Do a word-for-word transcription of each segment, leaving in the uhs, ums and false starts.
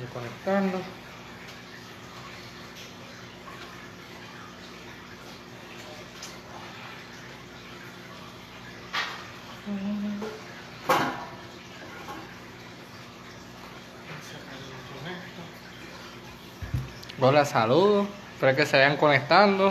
conectando. Hola, saludos. Espero que se vayan conectando.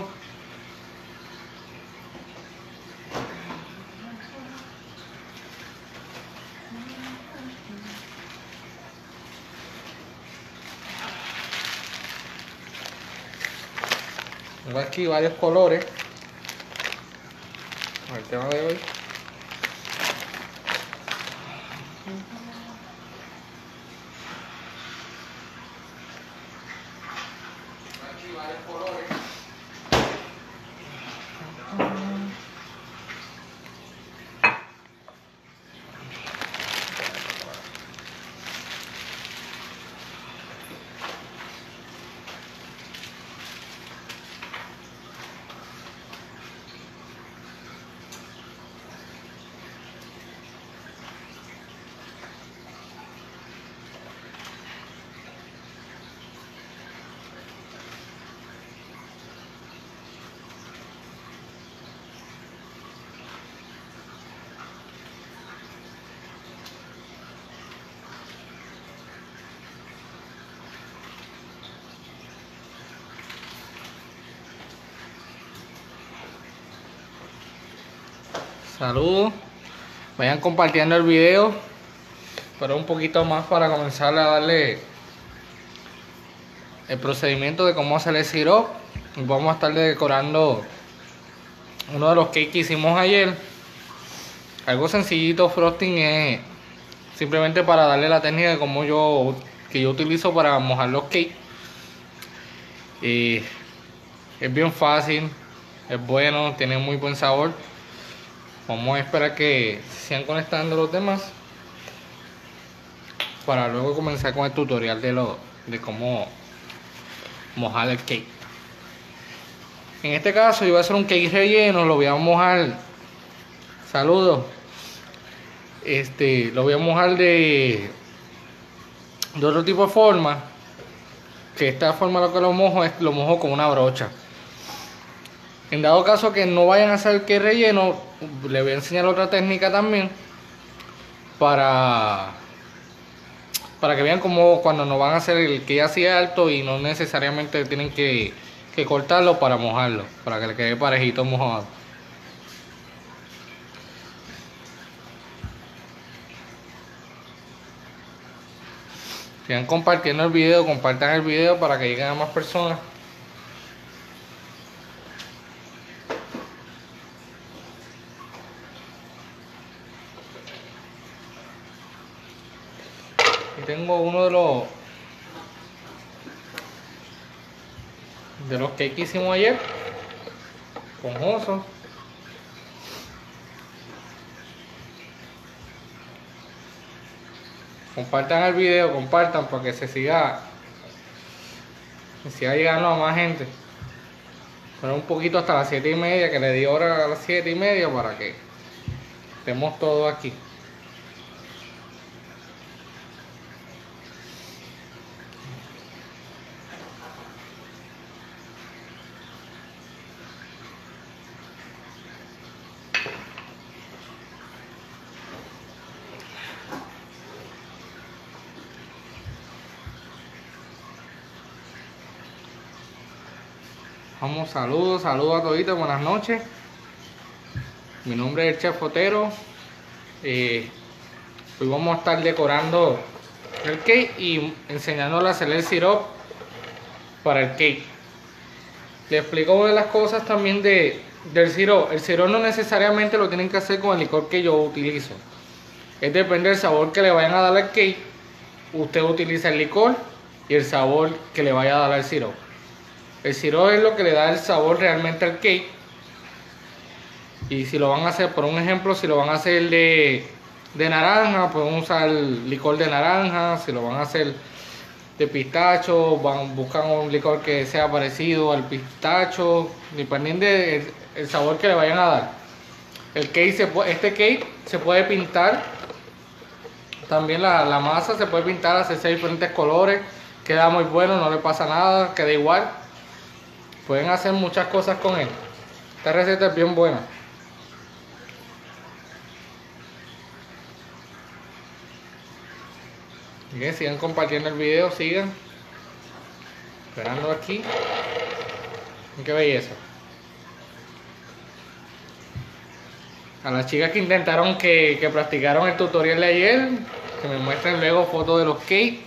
Tengo aquí varios colores. El tema de hoy. Aquí varios colores. Saludos, vayan compartiendo el video, pero un poquito más para comenzar a darle el procedimiento de cómo hacer el sirope. Vamos a estar decorando uno de los cakes que hicimos ayer. Algo sencillito, frosting, es simplemente para darle la técnica de cómo yo que yo utilizo para mojar los cakes. Y es bien fácil, es bueno, tiene muy buen sabor. Vamos a esperar que se sigan conectando los demás para luego comenzar con el tutorial de, lo, de cómo mojar el cake. En este caso yo voy a hacer un cake relleno, lo voy a mojar. Saludos. Este, lo voy a mojar de, de otro tipo de forma. Que esta forma lo que lo mojo es lo mojo con una brocha. En dado caso que no vayan a hacer el cake relleno, les voy a enseñar otra técnica también para para que vean cómo cuando no van a hacer el cake así alto y no necesariamente tienen que, que cortarlo para mojarlo, para que le quede parejito mojado. Sigan compartiendo el video, compartan el video para que lleguen a más personas. Y tengo uno de los de los que hicimos ayer, esponjoso. Compartan el video, compartan para que se siga se siga llegando a más gente. Pero un poquito hasta las siete y media, que le di hora a las siete y media para que estemos todos aquí. Vamos, saludos, saludos a toditos, buenas noches. Mi nombre es el Chef Otero. Eh, hoy vamos a estar decorando el cake y enseñándole a hacer el sirope para el cake. Les explico una de las cosas también de, del sirope. El sirope no necesariamente lo tienen que hacer con el licor que yo utilizo. Es depende del sabor que le vayan a dar al cake. Usted utiliza el licor y el sabor que le vaya a dar al sirope. El sirope es lo que le da el sabor realmente al cake. Y si lo van a hacer, por un ejemplo, si lo van a hacer de, de naranja, pueden usar licor de naranja. Si lo van a hacer de pistacho, van, buscan un licor que sea parecido al pistacho, dependiendo del el sabor que le vayan a dar. El cake se puede, este cake se puede pintar. También la, la masa se puede pintar, hacerse diferentes colores. Queda muy bueno, no le pasa nada, queda igual. Pueden hacer muchas cosas con él. Esta receta es bien buena. Bien, sigan compartiendo el video, sigan. Esperando aquí. Qué belleza. A las chicas que intentaron que, que practicaron el tutorial de ayer, que me muestren luego fotos de los cakes.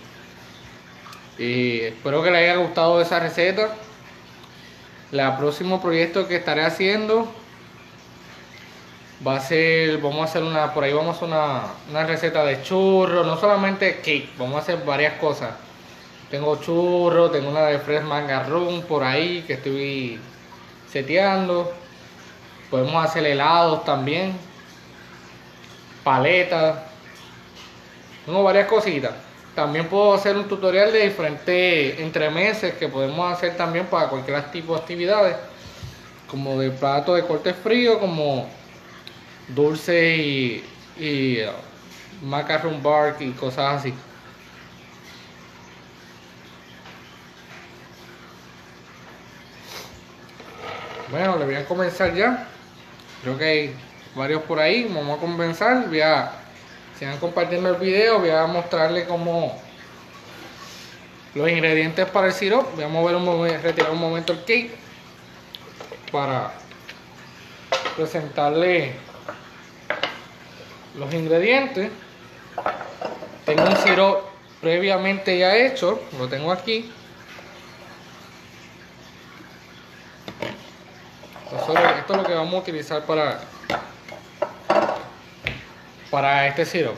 Y espero que les haya gustado esa receta. El próximo proyecto que estaré haciendo va a ser, vamos a hacer una, por ahí vamos a hacer una, una receta de churros, no solamente cake, vamos a hacer varias cosas. Tengo churros, tengo una de fresh mangarrón por ahí que estoy seteando. Podemos hacer helados también, paletas, tengo varias cositas. También puedo hacer un tutorial de diferentes entremeses que podemos hacer también para cualquier tipo de actividades, como de plato de corte frío, como dulce y, y uh, macaron bark y cosas así. Bueno, le voy a comenzar ya. Creo que hay varios por ahí. Vamos a comenzar. Voy a, sigan compartiendo el video. Voy a mostrarles cómo los ingredientes para el sirope. Voy a mover un momento, retirar un momento el cake para presentarle los ingredientes. Tengo un sirope previamente ya hecho. Lo tengo aquí. Esto es lo que vamos a utilizar para, para este sirope.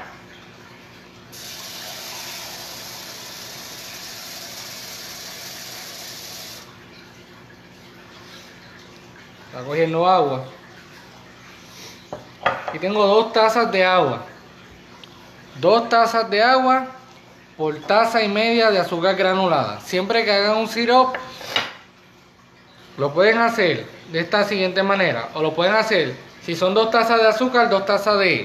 Está cogiendo agua. Aquí tengo dos tazas de agua. Dos tazas de agua por taza y media de azúcar granulada. Siempre que hagan un sirope, lo pueden hacer de esta siguiente manera, o lo pueden hacer, si son dos tazas de azúcar, dos tazas de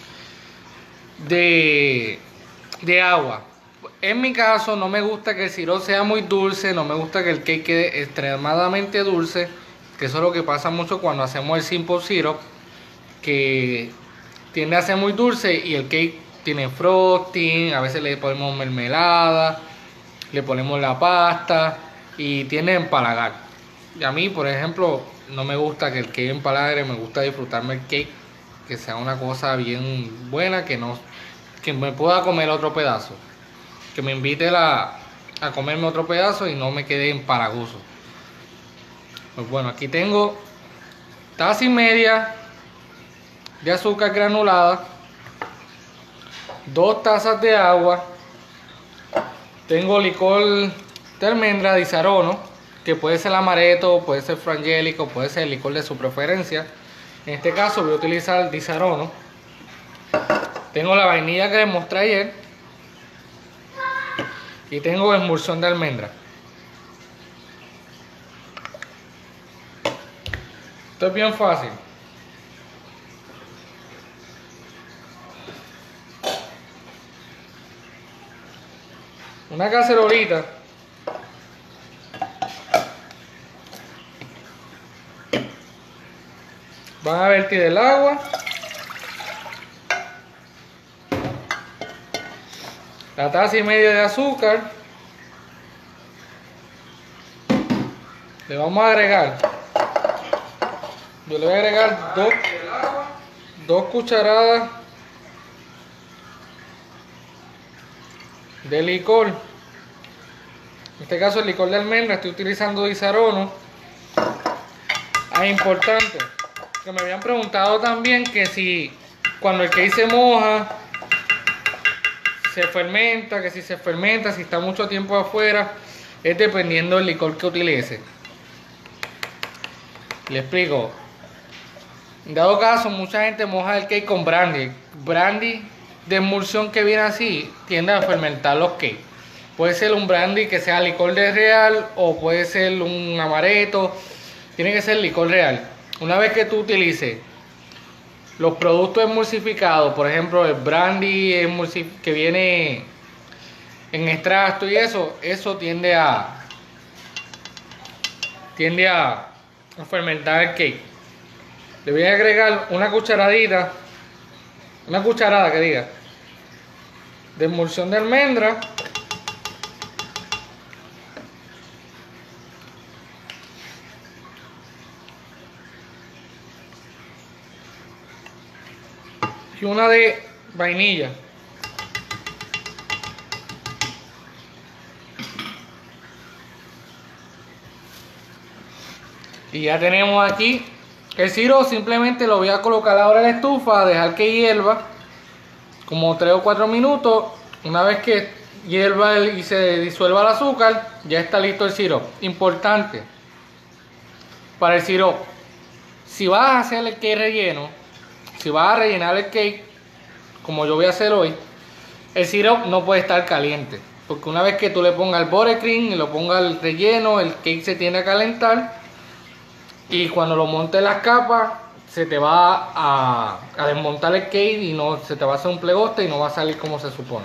de, de agua. En mi caso no me gusta que el sirope sea muy dulce, no me gusta que el cake quede extremadamente dulce, que eso es lo que pasa mucho cuando hacemos el simple syrup, que tiende a ser muy dulce y el cake tiene frosting, a veces le ponemos mermelada, le ponemos la pasta y tiene empalagar. Y a mí, por ejemplo, no me gusta que el cake empalagre, me gusta disfrutarme el cake, que sea una cosa bien buena, que no que me pueda comer otro pedazo, que me invite la, a comerme otro pedazo y no me quede empalagoso. Pues bueno, aquí tengo taza y media de azúcar granulada, dos tazas de agua, tengo licor de almendra de Disaronno, que puede ser amaretto, puede ser frangélico, puede ser el licor de su preferencia. En este caso voy a utilizar Disaronno. Tengo la vainilla que les mostré ayer y tengo emulsión de almendra. Esto es bien fácil. Una cacerolita. Van a vertir el agua. La taza y media de azúcar. Le vamos a agregar. Yo le voy a agregar dos, dos cucharadas de licor. En este caso el licor de almendra, estoy utilizando Disaronno. Ah, importante, que me habían preguntado también que si cuando el cake se moja, se fermenta, que si se fermenta, si está mucho tiempo afuera, es dependiendo del licor que utilice. Le explico. En dado caso, mucha gente moja el cake con brandy. Brandy de emulsión que viene así tiende a fermentar los cakes. Puede ser un brandy que sea licor de real o puede ser un amaretto. Tiene que ser licor real. Una vez que tú utilices los productos emulsificados, por ejemplo el brandy que viene en extracto y eso, eso tiende a tiende a, a fermentar el cake. Le voy a agregar una cucharadita, una cucharada que diga, de emulsión de almendra. Y una de vainilla. Y ya tenemos aquí el sirope. Simplemente lo voy a colocar ahora en la estufa, a dejar que hierva como tres o cuatro minutos. Una vez que hierva el, y se disuelva el azúcar, ya está listo el sirope. Importante para el sirope: si vas a hacer el cake relleno, si vas a rellenar el cake como yo voy a hacer hoy, el sirope no puede estar caliente, porque una vez que tú le pongas el buttercream y lo pongas el relleno, el cake se tiende a calentar. Y cuando lo montes las capas, se te va a, a desmontar el cake y no se te va a hacer un plegoste y no va a salir como se supone.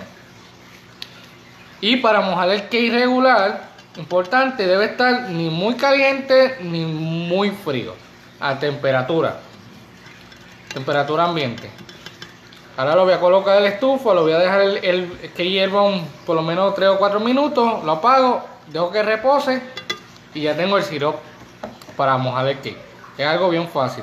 Y para mojar el cake regular, importante, debe estar ni muy caliente ni muy frío, a temperatura, temperatura ambiente. Ahora lo voy a colocar en la estufa, lo voy a dejar el, el que hierva un, por lo menos tres o cuatro minutos, lo apago, dejo que repose y ya tengo el sirope para mojar el cake. Es algo bien fácil.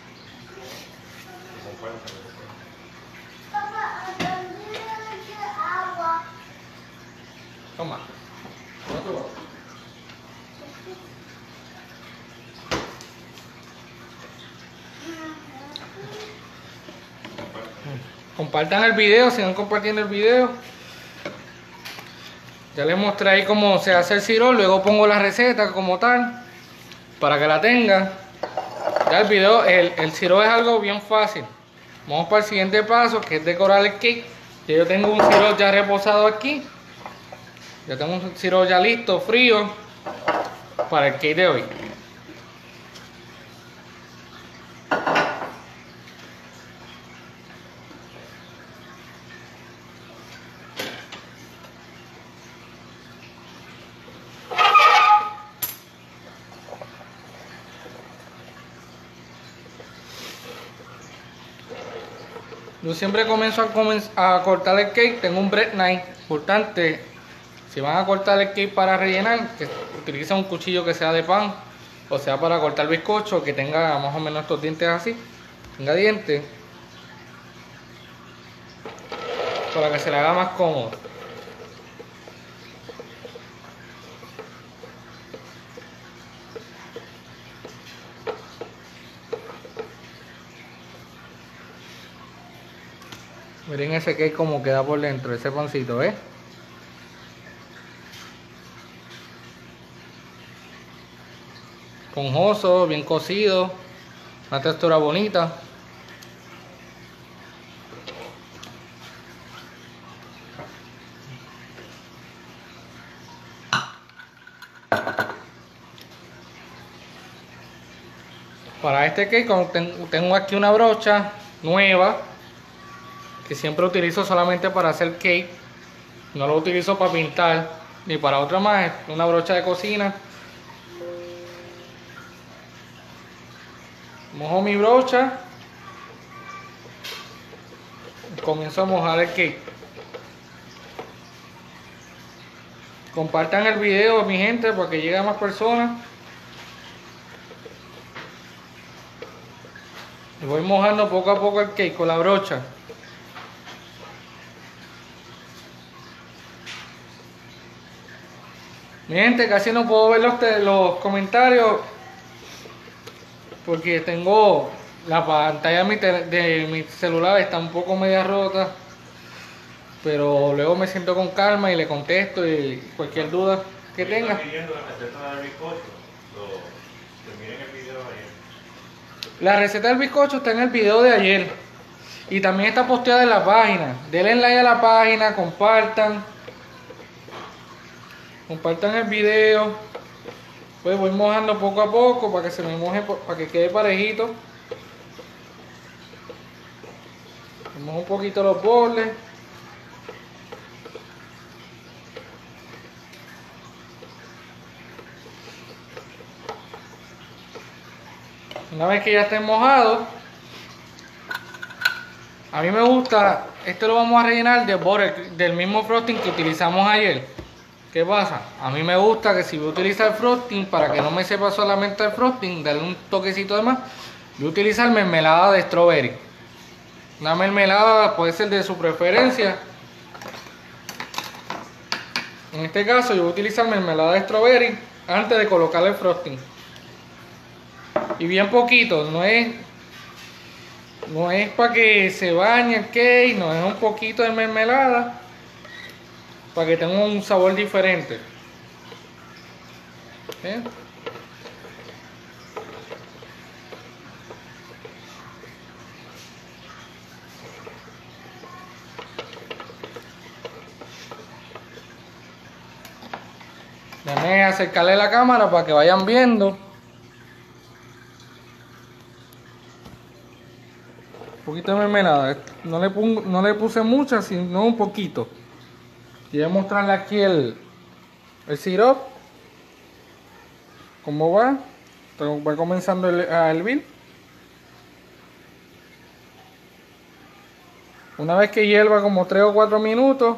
Toma. Compartan el video, sigan compartiendo el video. Ya les mostré ahí cómo se hace el sirope, luego pongo la receta como tal, para que la tengan. Ya el video, el, el sirope es algo bien fácil. Vamos para el siguiente paso, que es decorar el cake. Ya yo tengo un sirope ya reposado aquí. Ya tengo un sirope ya listo, frío, para el cake de hoy. Yo siempre comienzo a, comenz a cortar el cake, tengo un bread knife. Importante, si van a cortar el cake para rellenar, que utilicen un cuchillo que sea de pan, o sea para cortar bizcocho, que tenga más o menos estos dientes así, tenga dientes, para que se le haga más cómodo. Miren ese cake como queda por dentro, ese pancito, ¿eh? Esponjoso, bien cocido, una textura bonita. Para este cake tengo aquí una brocha nueva, que siempre utilizo solamente para hacer cake. No lo utilizo para pintar ni para otra más. Es una brocha de cocina. Mojo mi brocha y comienzo a mojar el cake. Compartan el video, mi gente, para que llegue a más personas. Y voy mojando poco a poco el cake con la brocha. Mi gente, casi no puedo ver los, los comentarios porque tengo la pantalla de mi, de mi celular, está un poco media rota, pero luego me siento con calma y le contesto y cualquier duda que tenga. La receta del bizcocho está en el video de ayer y también está posteada en la página. Denle like a la página, compartan. Compartan el video. Pues voy mojando poco a poco para que se me moje, para que quede parejito. Mojo un poquito los bordes. Una vez que ya esté mojado, a mí me gusta, esto lo vamos a rellenar de butter, del mismo frosting que utilizamos ayer. ¿Qué pasa? A mí me gusta que si voy a utilizar frosting, para que no me sepa solamente el frosting, darle un toquecito de más, voy a utilizar mermelada de strawberry. Una mermelada puede ser de su preferencia. En este caso yo voy a utilizar mermelada de strawberry antes de colocarle el frosting. Y bien poquito, no es, no es para que se bañe el cake, no, es un poquito de mermelada para que tenga un sabor diferente. ¿Eh? Déjenme acercarle la cámara para que vayan viendo. Un poquito de mermelada. No le, pongo, no le puse mucha, sino un poquito. Quiero mostrarle aquí el, el sirope. ¿Cómo va? Va comenzando a hervir. Una vez que hierva como tres o cuatro minutos,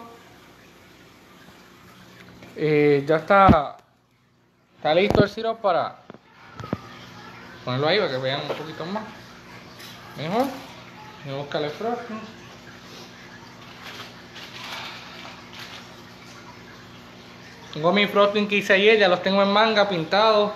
eh, ya está, está listo el sirope para ponerlo ahí para que vean un poquito más. Mejor. Voy a buscar el frosting. Tengo mi frosting que hice ayer, ya los tengo en manga pintados.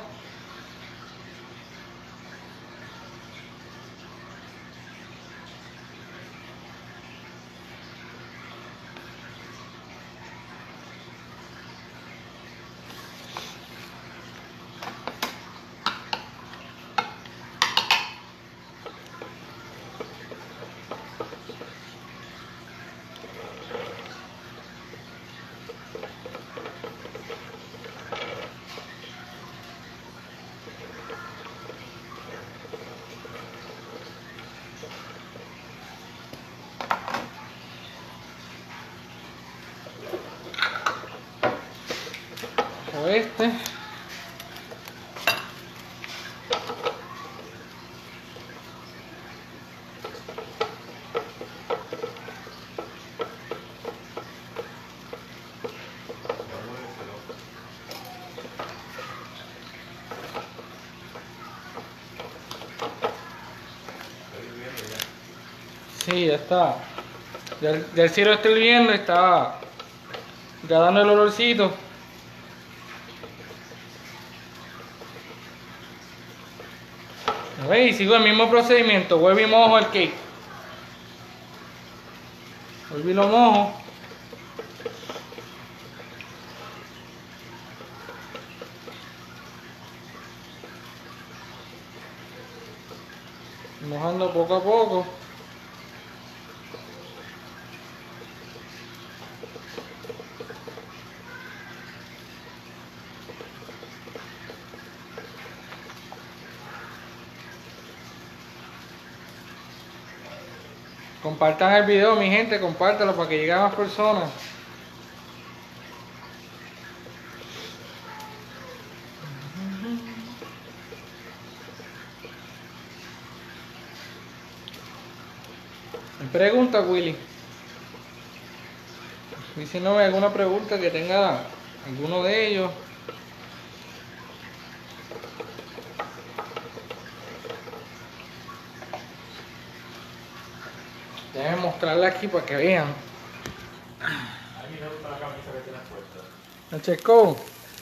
Este sí, ya está. Ya, ya el cielo está hirviendo, está ya dando el olorcito. ¿Veis? Sigo el mismo procedimiento. Vuelvo y mojo el cake. Vuelvo y lo mojo. Mojando poco a poco. Compartan el video, mi gente, compártelo para que lleguen más personas. Pregunta, Willy. Diciéndome alguna pregunta que tenga alguno de ellos. Déjenme mostrarla aquí para que vean. A mí me gusta la camisa que tienes puesta. El check code.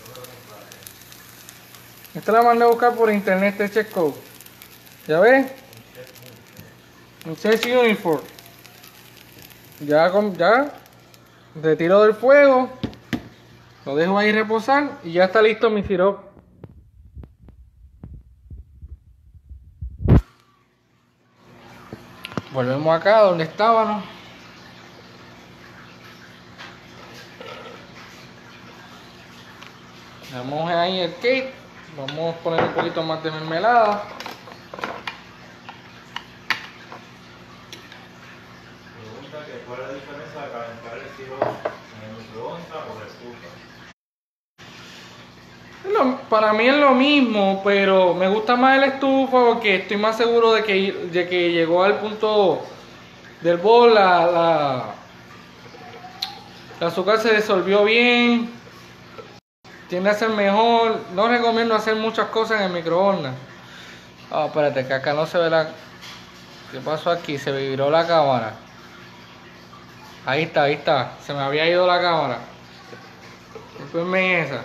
Esta la mandé a buscar por internet, este check code. ¿Ya ves? Un chess uniform. Ya, con, ya retiro del fuego. Lo dejo ahí reposar y ya está listo mi sirope. Volvemos acá donde estábamos. Vamos ahí el cake. Vamos a poner un poquito más de mermelada. Pregunta que cuál es la diferencia de calentar el sirope en el microondas o de estufa. Es lo- para mí es lo mismo, pero me gusta más el estufa porque estoy más seguro de que, de que llegó al punto del bol, la, la, el azúcar se disolvió bien, tiende a ser mejor. No recomiendo hacer muchas cosas en el microondas. Ah, espérate, que acá no se ve la... ¿Qué pasó aquí? Se me viró la cámara. Ahí está, ahí está. Se me había ido la cámara. Disculpenme esa.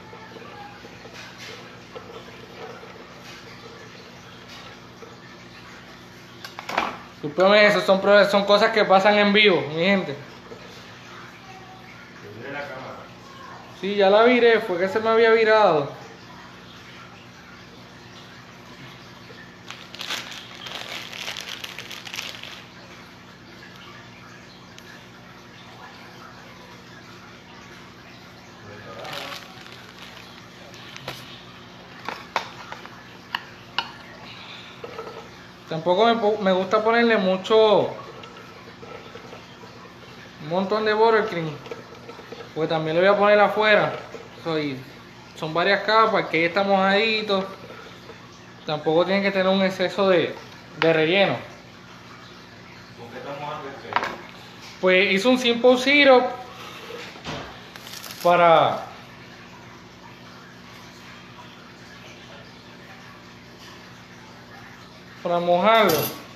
Disculpenme eso, son, pro- son cosas que pasan en vivo, mi gente. Mire la cámara. Sí, ya la viré, fue que se me había virado. Tampoco me, po- me gusta ponerle mucho, un montón de buttercream, porque también le voy a poner afuera. Soy, son varias capas, que ahí está mojadito. Tampoco tiene que tener un exceso de, de relleno. ¿Con qué estamos mojando este? Pues hice un simple syrup para para mojarlo.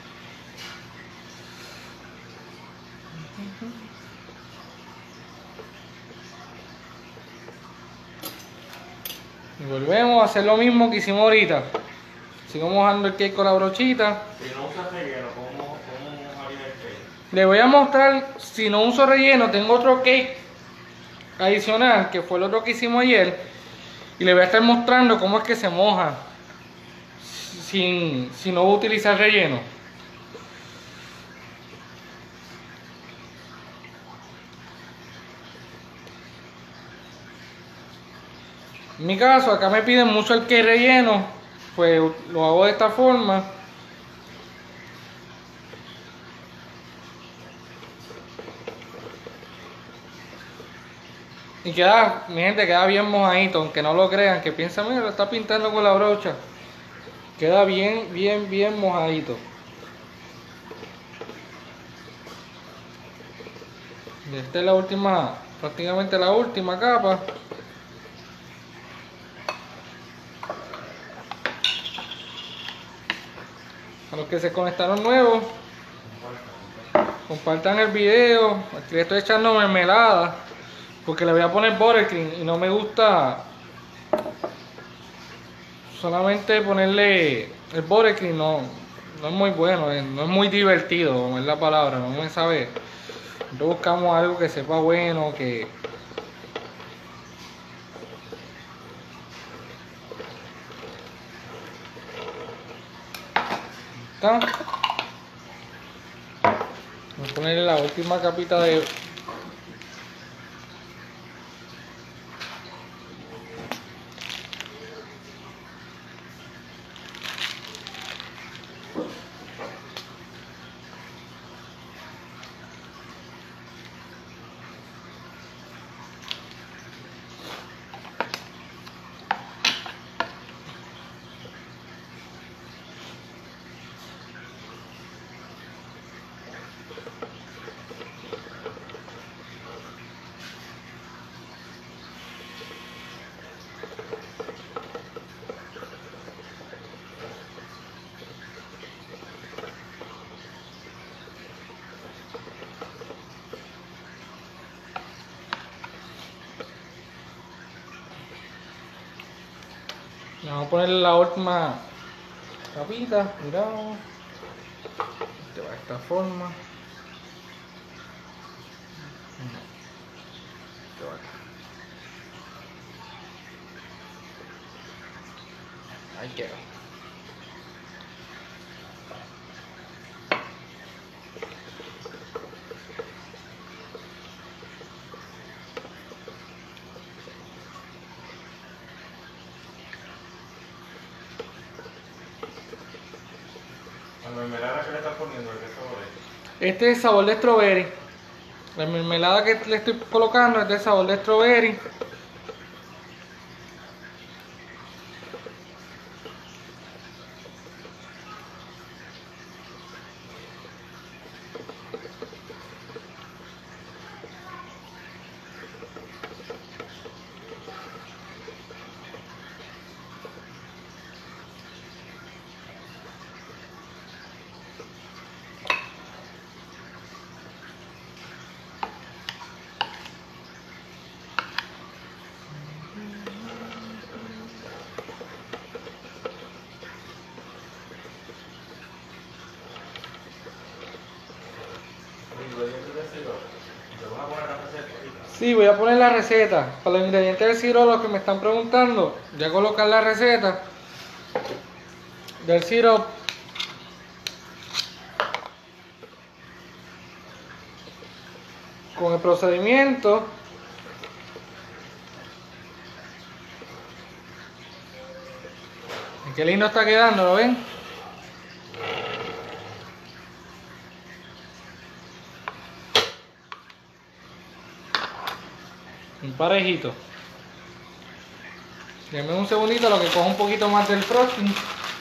Y volvemos a hacer lo mismo que hicimos ahorita. Sigo mojando el cake con la brochita. Si no usas relleno, ¿cómo, cómo mojaría el cake? Le voy a mostrar, si no uso relleno, tengo otro cake adicional, que fue el otro que hicimos ayer. Y le voy a estar mostrando cómo es que se moja sin, si no utilizar relleno. En mi caso, acá me piden mucho el cake relleno, pues lo hago de esta forma. Y queda, mi gente, queda bien mojadito, aunque no lo crean, que piensan, mira, lo está pintando con la brocha. Queda bien, bien, bien mojadito. Y esta es la última, prácticamente la última capa. A los que se conectaron nuevos, compartan el video. Aquí le estoy echando mermelada, porque le voy a poner buttercream y no me gusta solamente ponerle el buttercream, no, no es muy bueno, eh, no es muy divertido, como es la palabra, no me sabe. Entonces buscamos algo que sepa bueno, que está. Voy a ponerle la última capita de vamos a ponerle la última capita, miramos. Este va de esta forma. Este va acá. Ahí quedó. La mermelada que le estás poniendo, ¿de qué sabor es? Este es sabor de strawberry. La mermelada que le estoy colocando es de sabor de strawberry. Sí, voy a poner la receta. Para los ingredientes del sirope, los que me están preguntando, voy a colocar la receta del sirope. Con el procedimiento. Qué lindo está quedando, ¿lo ven? Un parejito. Denme un segundito lo que cojo un poquito más del frosting.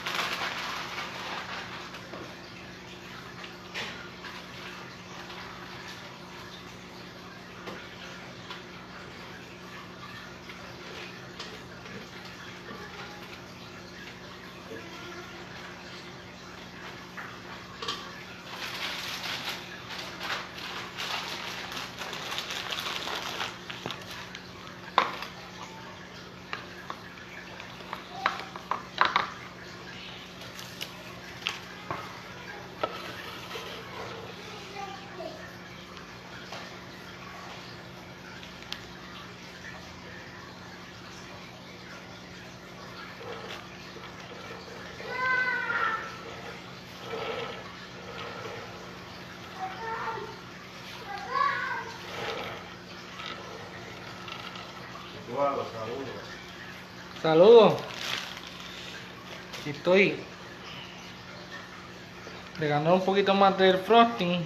Eduardo, saludos. Saludos. Aquí estoy agregando un poquito más del frosting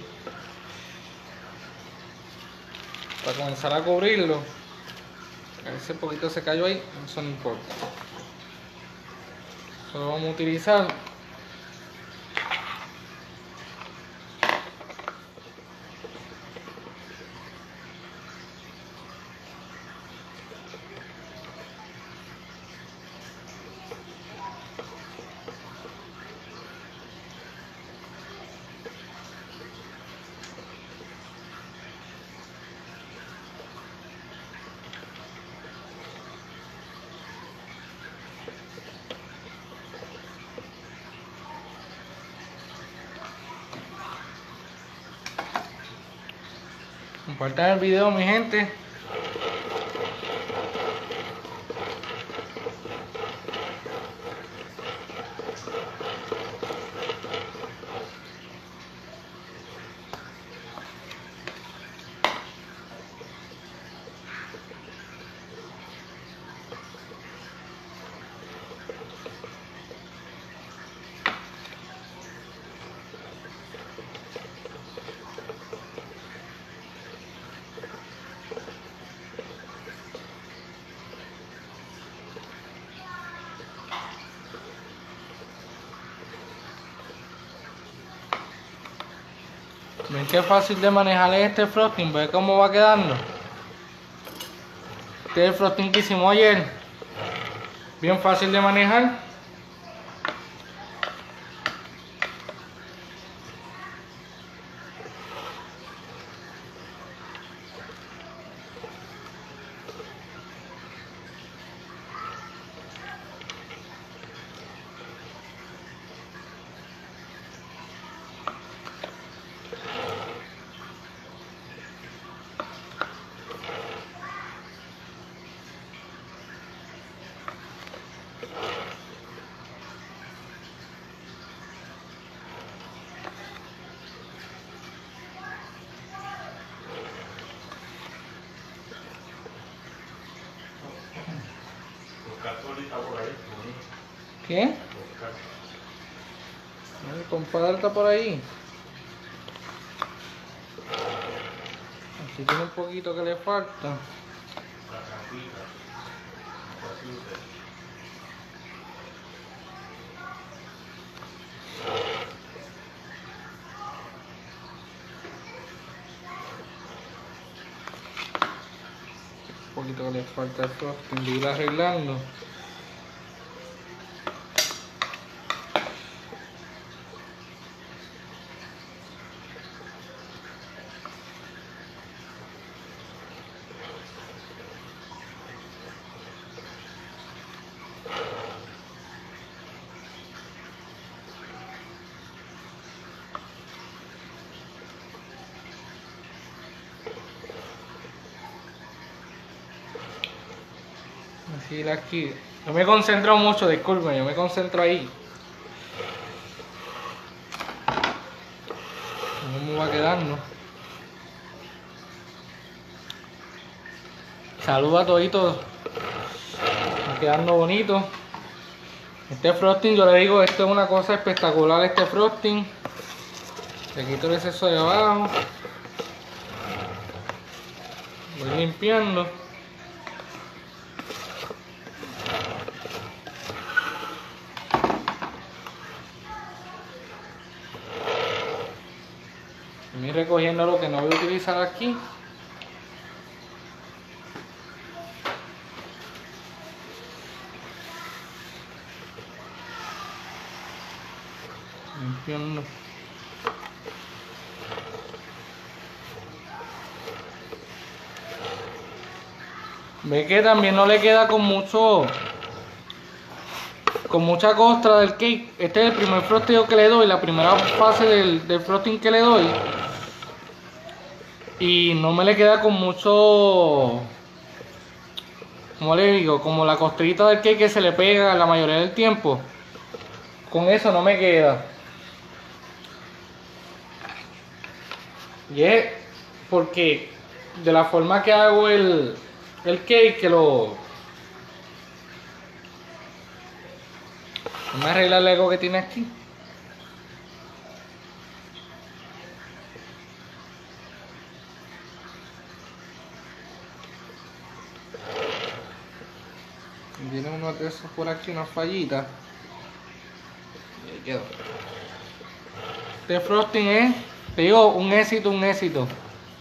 para comenzar a cubrirlo. Ese poquito se cayó ahí, eso no importa. Solo vamos a utilizar compartan el video, mi gente. Ven que fácil de manejar este frosting, ve cómo va quedando. Este es el frosting que hicimos ayer. Bien fácil de manejar. ¿Qué? El compadre está por ahí. Aquí tiene un poquito que le falta. Un poquito que le falta el frosting de ir arreglando. decir aquí. Yo me concentro mucho, disculpen, yo me concentro ahí. ¿Cómo va quedando? Saludos a toditos. Va quedando bonito. Este frosting, yo le digo, esto es una cosa espectacular, este frosting. Le quito el exceso de abajo. Voy limpiando. Voy recogiendo lo que no voy a utilizar aquí. Limpiando. Ve que también no le queda con mucho, con mucha costra del cake. Este es el primer frosting que le doy, la primera fase del, del frosting que le doy. Y no me le queda con mucho, como le digo, como la costrita del cake que se le pega la mayoría del tiempo. Con eso no me queda. Y es porque de la forma que hago el, el cake, que lo... Vamos a arreglar el ego que tiene aquí. Tiene uno de esos por aquí, una fallita. Y ahí quedó. Este frosting es, te digo, un éxito, un éxito.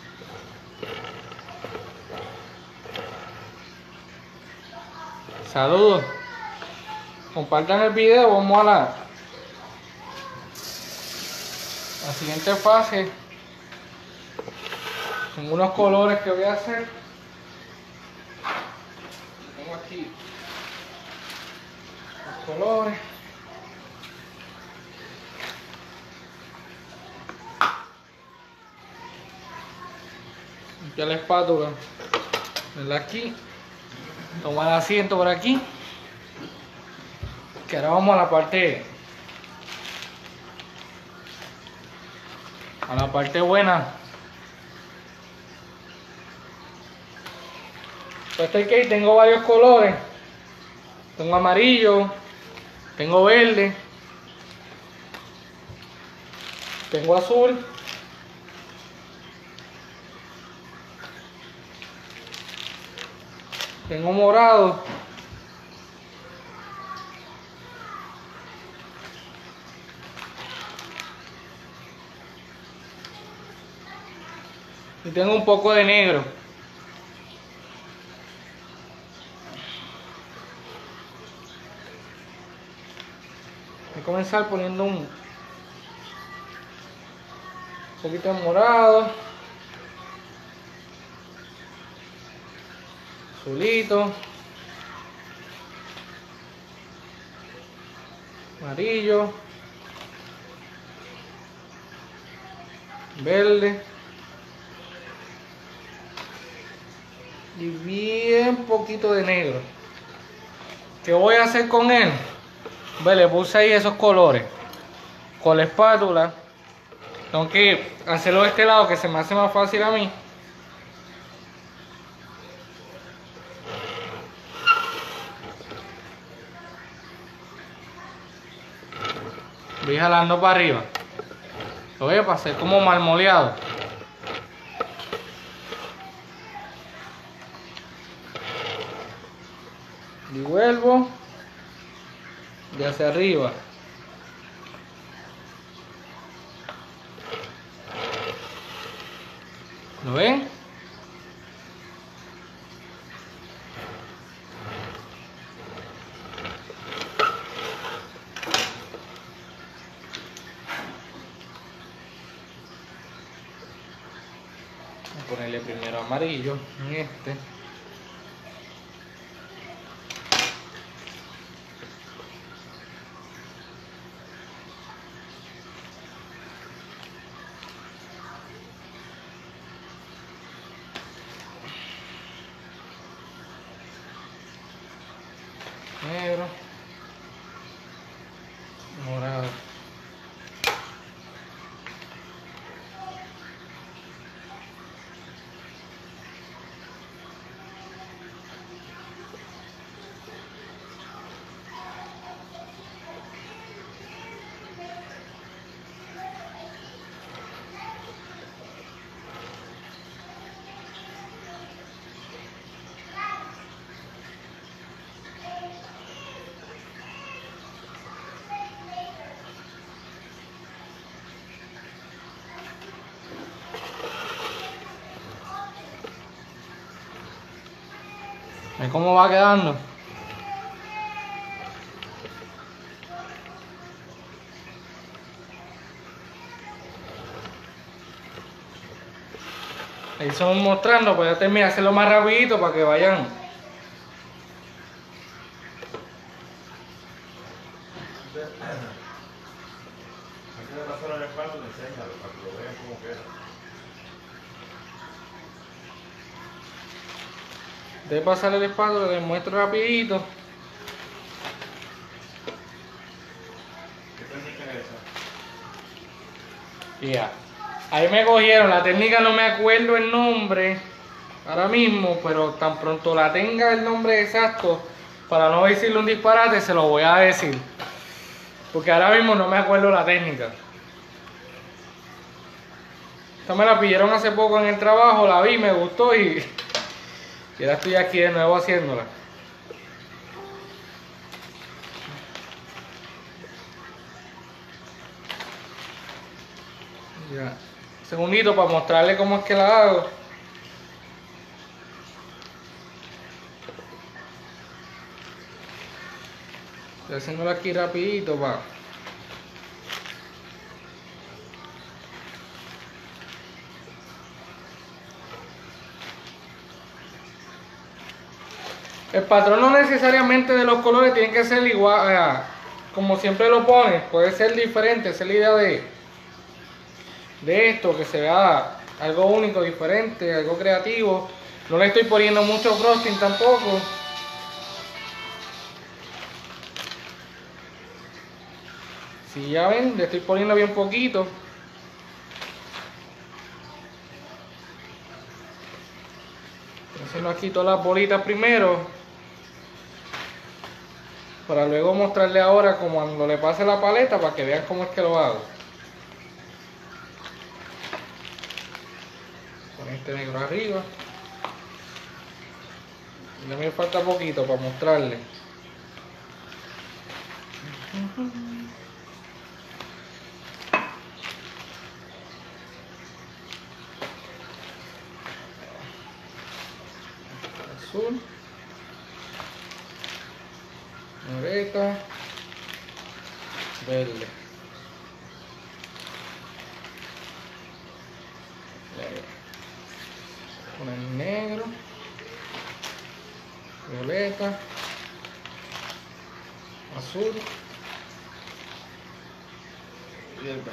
Saludos. Compartan el video, vamos a la, la siguiente fase. Tengo unos colores que voy a hacer. Tengo aquí los colores. Limpia la espátula. Verla aquí. Tomar asiento por aquí. Que ahora vamos a la parte a la parte buena. Pues este cake tengo varios colores. Tengo amarillo, tengo verde, tengo azul, tengo morado, y tengo un poco de negro. Voy a comenzar poniendo un poquito de morado, azulito, amarillo, verde y bien poquito de negro. ¿Qué voy a hacer con él? Ve, le puse ahí esos colores. Con la espátula tengo que hacerlo de este lado, que se me hace más fácil a mí. Voy jalando para arriba. Lo voy a pasar como marmoleado. Y vuelvo de hacia arriba. ¿Lo ven? Voy a ponerle primero amarillo en este. negro, morado. ¿Ves cómo va quedando? Ahí estamos mostrando, pues ya terminé de hacerlo más rapidito para que vayan. Antes de pasar al espátula, enséñalo para que lo vean cómo queda. De pasar el espátula, les muestro rapidito. ¿Qué técnica es esa? Y ya. Ahí me cogieron, la técnica no me acuerdo el nombre ahora mismo, pero tan pronto la tenga el nombre exacto, para no decirle un disparate, se lo voy a decir. Porque ahora mismo no me acuerdo la técnica. Esta me la pidieron hace poco en el trabajo, la vi, me gustó y, y ahora estoy aquí de nuevo haciéndola. Ya. Segundito para mostrarle cómo es que la hago. Estoy haciéndola aquí rapidito pa. El patrón no necesariamente de los colores tiene que ser igual, eh, como siempre lo pones, puede ser diferente, esa es la idea de, de esto, que se vea algo único, diferente, algo creativo. No le estoy poniendo mucho frosting tampoco. Si ya ven, le estoy poniendo bien poquito. Estoy haciendo aquí todas las bolitas primero, para luego mostrarle ahora como cuando le pase la paleta para que vean cómo es que lo hago. Con este negro arriba. Ya me falta poquito para mostrarle. Azul. Violeta. Verde. Con el negro. Violeta. Azul. Y el verde.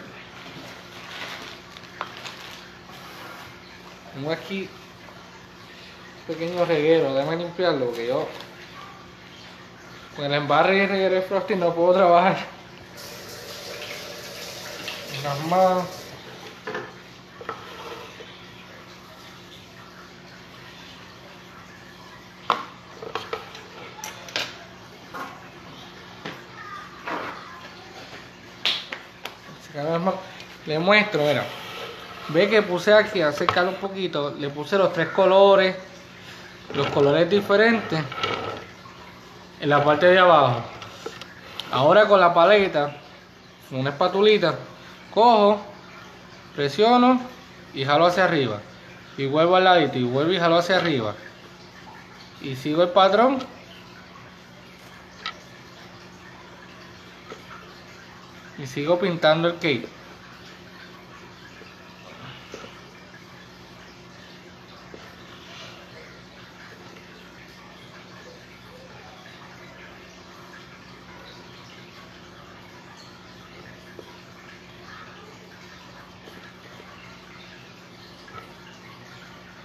Tengo aquí un pequeño reguero, déjame limpiarlo porque yo con el embarre y el reguero de frosting no puedo trabajar. Unas manos. Le muestro, mira. Ve que puse aquí, acercar un poquito, le puse los tres colores, los colores diferentes en la parte de abajo. Ahora con la paleta, una espatulita, cojo, presiono y jalo hacia arriba. Y vuelvo al ladito y vuelvo y jalo hacia arriba. Y sigo el patrón. Y sigo pintando el cake.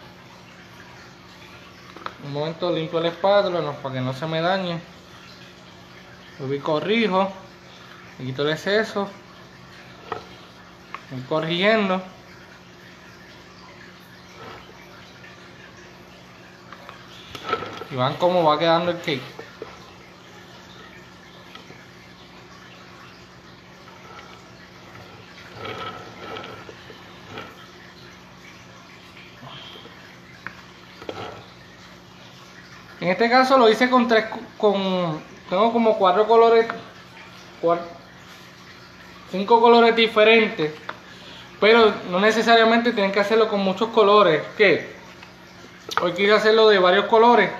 Un momento limpio la espátula no, para que no se me dañe. Voy corrijo, me quito el exceso, voy corrigiendo. Y van como va quedando el cake. En este caso lo hice con tres, con, tengo como cuatro colores, cuatro, cinco colores diferentes, pero no necesariamente tienen que hacerlo con muchos colores, que hoy quise hacerlo de varios colores,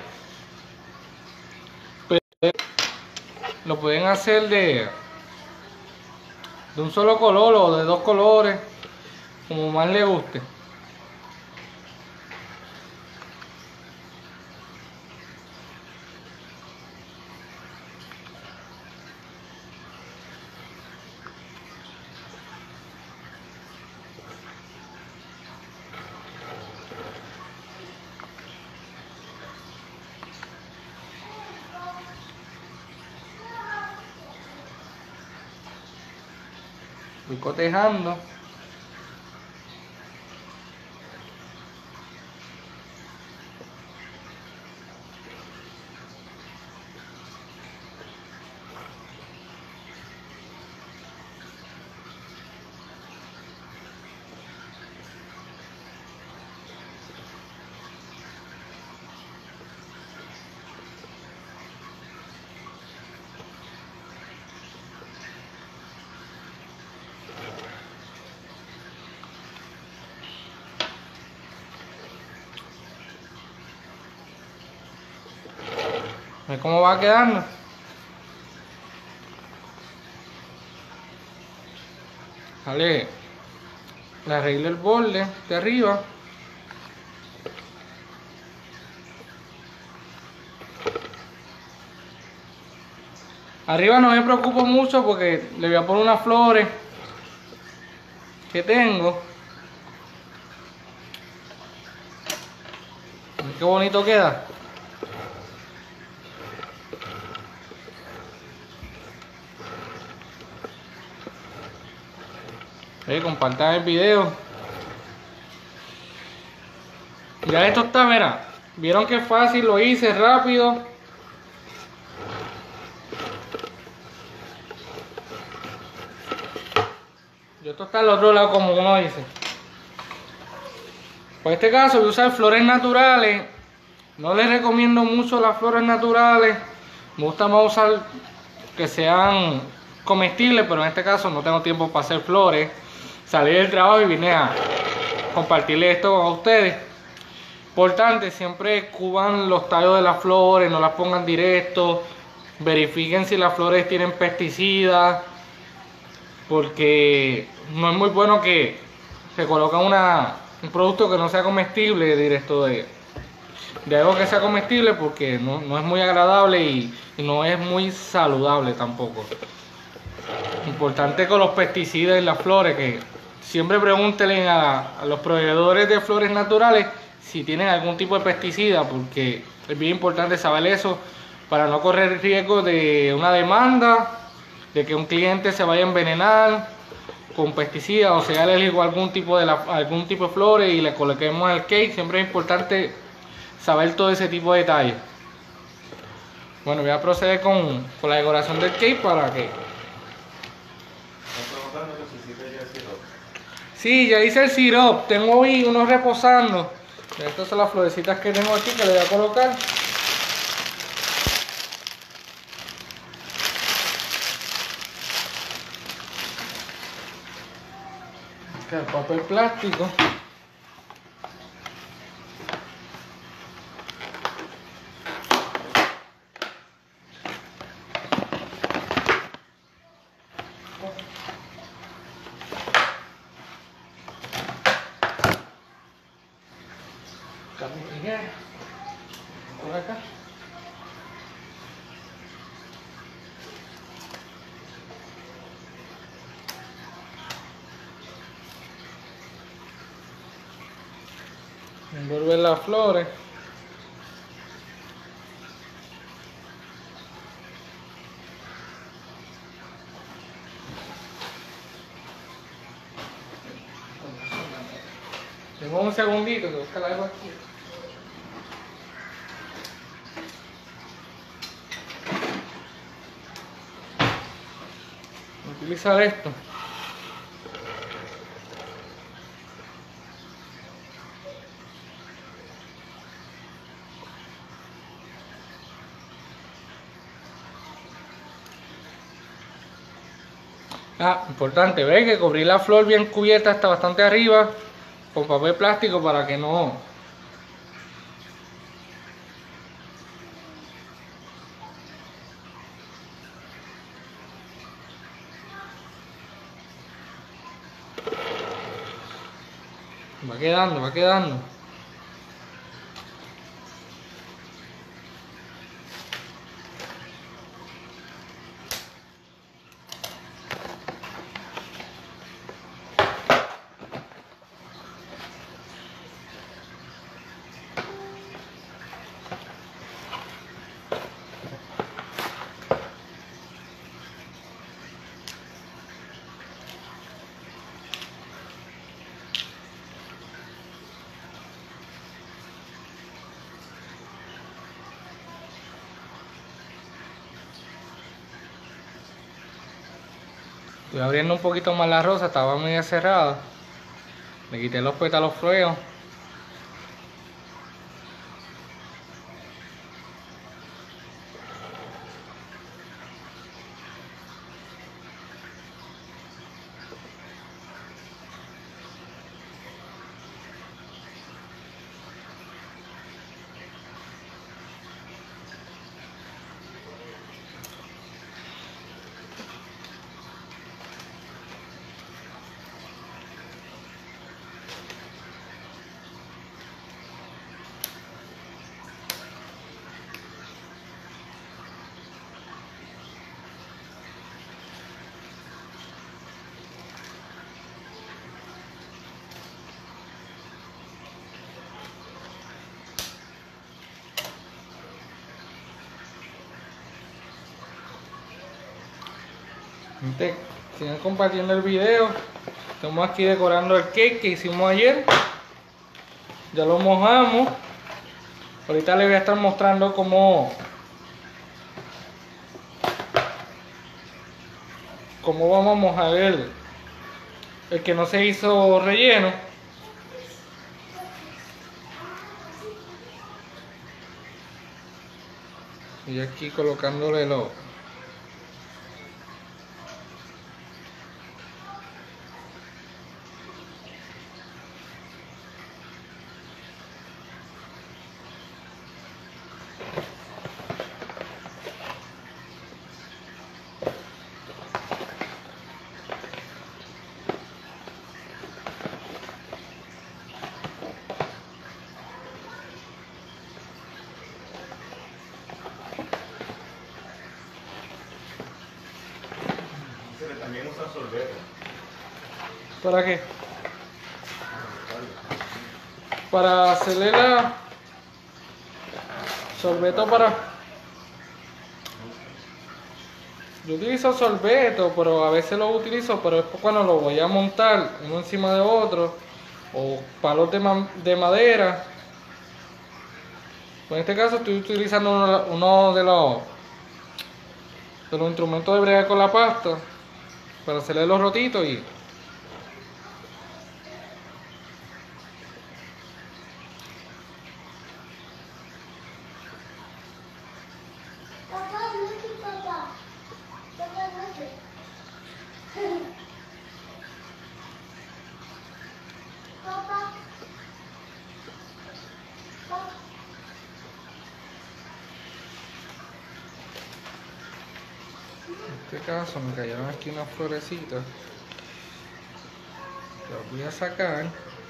pero lo pueden hacer de, de un solo color o de dos colores, como más les guste. Voy cotejando. ¿Ve cómo va quedando? Vale, le arreglo el borde de arriba. Arriba no me preocupo mucho porque le voy a poner unas flores que tengo. Qué bonito queda. Eh, compartan el video. Ya esto está, mira. Vieron que fácil, lo hice rápido. Yo esto está al otro lado, como uno dice. Por este caso voy a usar flores naturales. No les recomiendo mucho las flores naturales. Me gusta más usar que sean comestibles, pero en este caso no tengo tiempo para hacer flores. Salí del trabajo y vine a compartirle esto a ustedes. Importante, siempre cuban los tallos de las flores, no las pongan directos. Verifiquen si las flores tienen pesticidas, porque no es muy bueno que se coloque una, un producto que no sea comestible directo de, de algo que sea comestible, porque no, no es muy agradable y, y no es muy saludable tampoco. Importante con los pesticidas y las flores, que siempre pregúntenle a, a los proveedores de flores naturales si tienen algún tipo de pesticida, porque es bien importante saber eso para no correr riesgo de una demanda, de que un cliente se vaya a envenenar con pesticidas o sea alérgico a algún tipo de la, algún tipo de flores y le coloquemos el cake. Siempre es importante saber todo ese tipo de detalles. Bueno, voy a proceder con, con la decoración del cake para que... Sí, ya hice el sirope. Tengo hoy unos reposando. Estas son las florecitas que tengo aquí que le voy a colocar. El papel plástico. Por acá. Envolver las flores. Tengo un segundito que buscar algo aquí. Voy a utilizar esto. Ah, importante, ¿ves? Que cubrir la flor bien cubierta hasta bastante arriba con papel plástico para que no... Va quedando, va quedando. Estoy abriendo un poquito más la rosa, estaba medio cerrada. Le quité los pétalos feos. Gente, sigan compartiendo el video. Estamos aquí decorando el cake que hicimos ayer. Ya lo mojamos. Ahorita les voy a estar mostrando cómo cómo vamos a mojar el, el que no se hizo relleno. Y aquí colocándole lo También usan sorbeto. ¿Para qué? Para hacerle la sorbeto para... Yo utilizo sorbeto, pero a veces lo utilizo, pero es cuando lo voy a montar uno encima de otro, o palos de, ma de madera. Pues en este caso estoy utilizando uno, uno de los de los instrumentos de bregar con la pasta para hacerle los rotitos y en este caso me cayeron aquí unas florecitas. Las voy a sacar.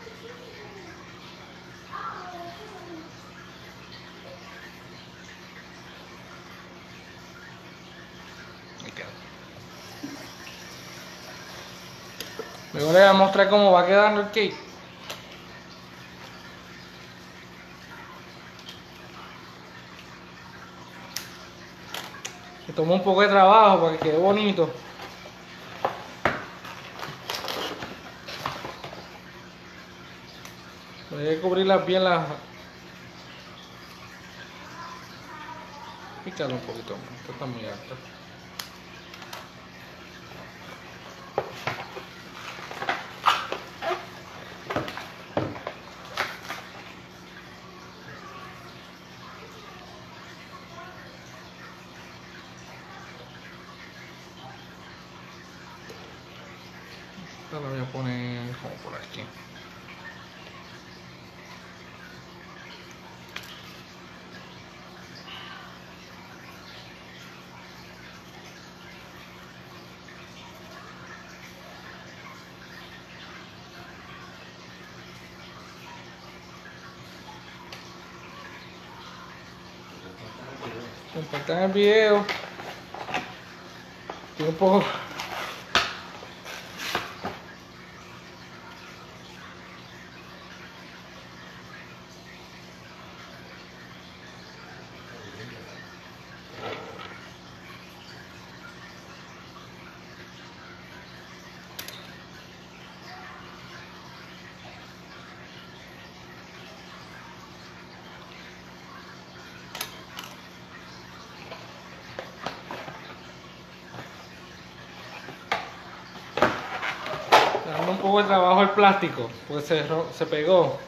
Ahí queda. Luego les voy a mostrar cómo va quedando el cake. Me tomó un poco de trabajo para que quede bonito. Hay que cubrirlas bien las... Pícalo un poquito más, esto está muy alto. Esta la voy a poner como por aquí. Compartan el video. Estoy un poco... dando un poco de trabajo el plástico, porque se, ro- se pegó.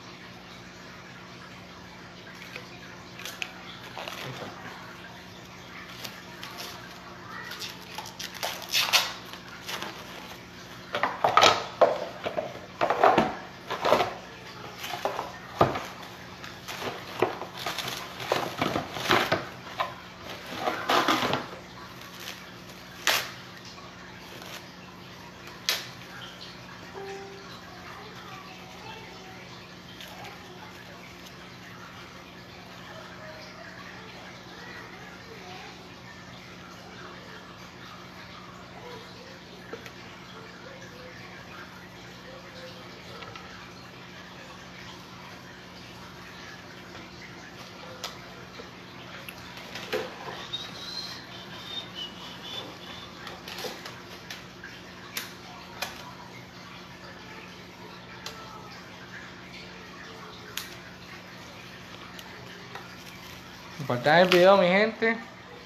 Compartan el video, mi gente.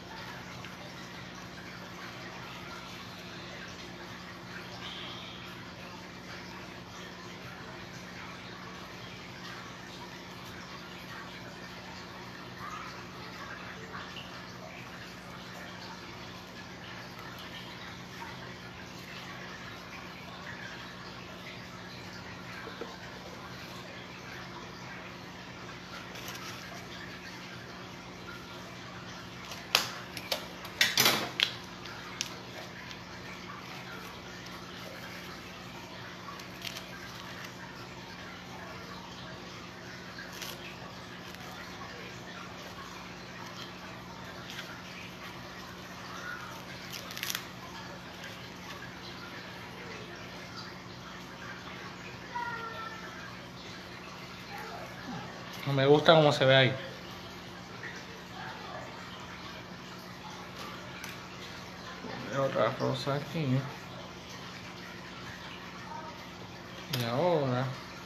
No me gusta cómo se ve ahí. Pondré otra rosa aquí. Y ahora...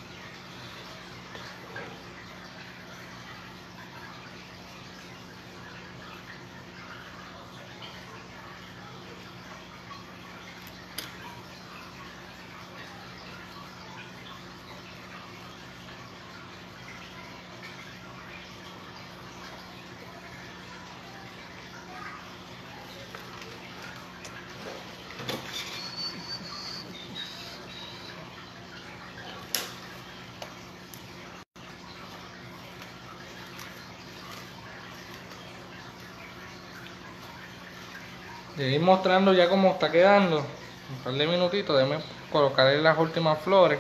de ir mostrando ya cómo está quedando. Un par de minutitos, déjame colocarle las últimas flores.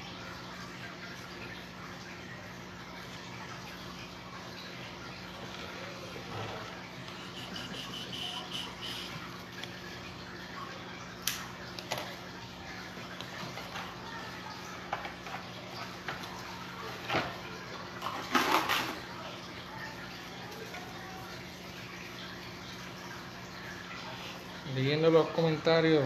Leyendo los comentarios.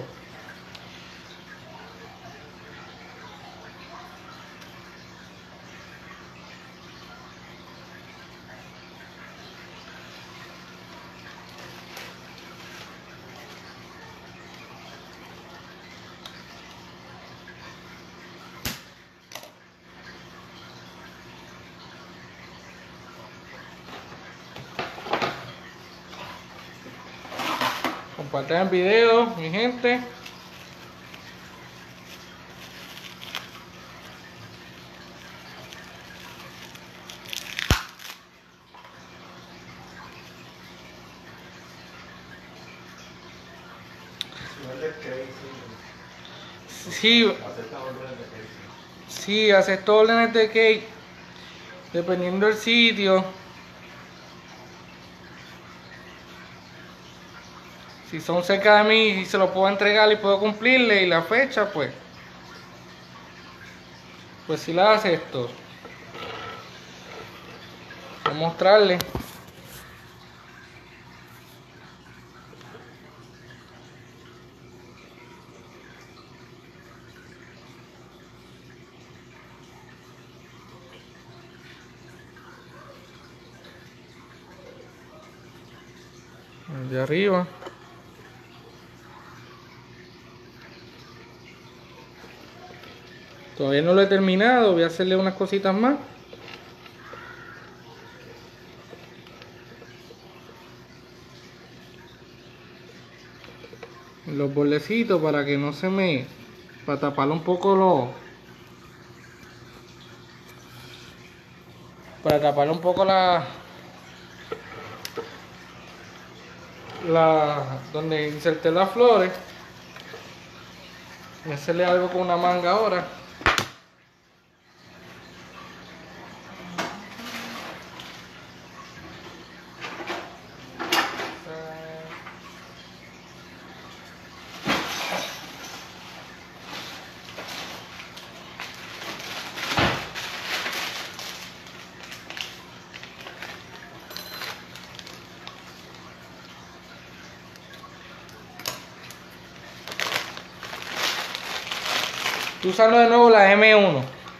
Compartan el video, mi gente. Sí, Acepta órdenes de cake. sí, acepto órdenes de cake. Dependiendo del sitio. Si son cerca de mí y se lo puedo entregar y puedo cumplirle y la fecha, pues. Pues si la acepto. Voy a mostrarle. El de arriba. Todavía no lo he terminado, voy a hacerle unas cositas más. Los bordecitos para que no se me... para tapar un poco los... para tapar un poco la... la... donde inserté las flores. Voy a hacerle algo con una manga ahora. Estoy usando de nuevo la eme uno.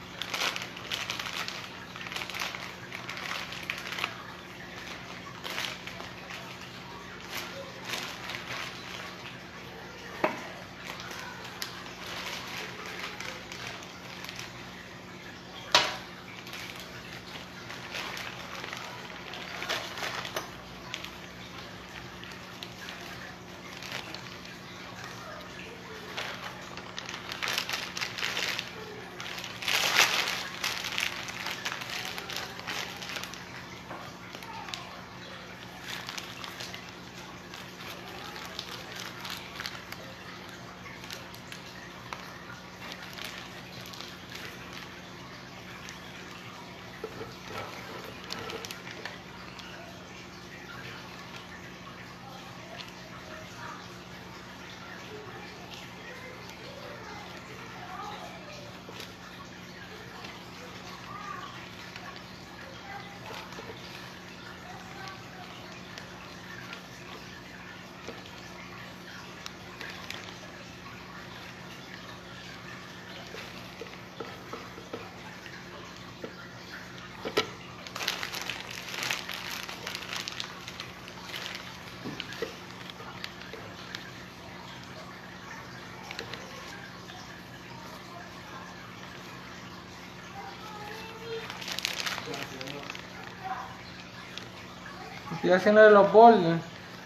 Estoy haciendo los bordes.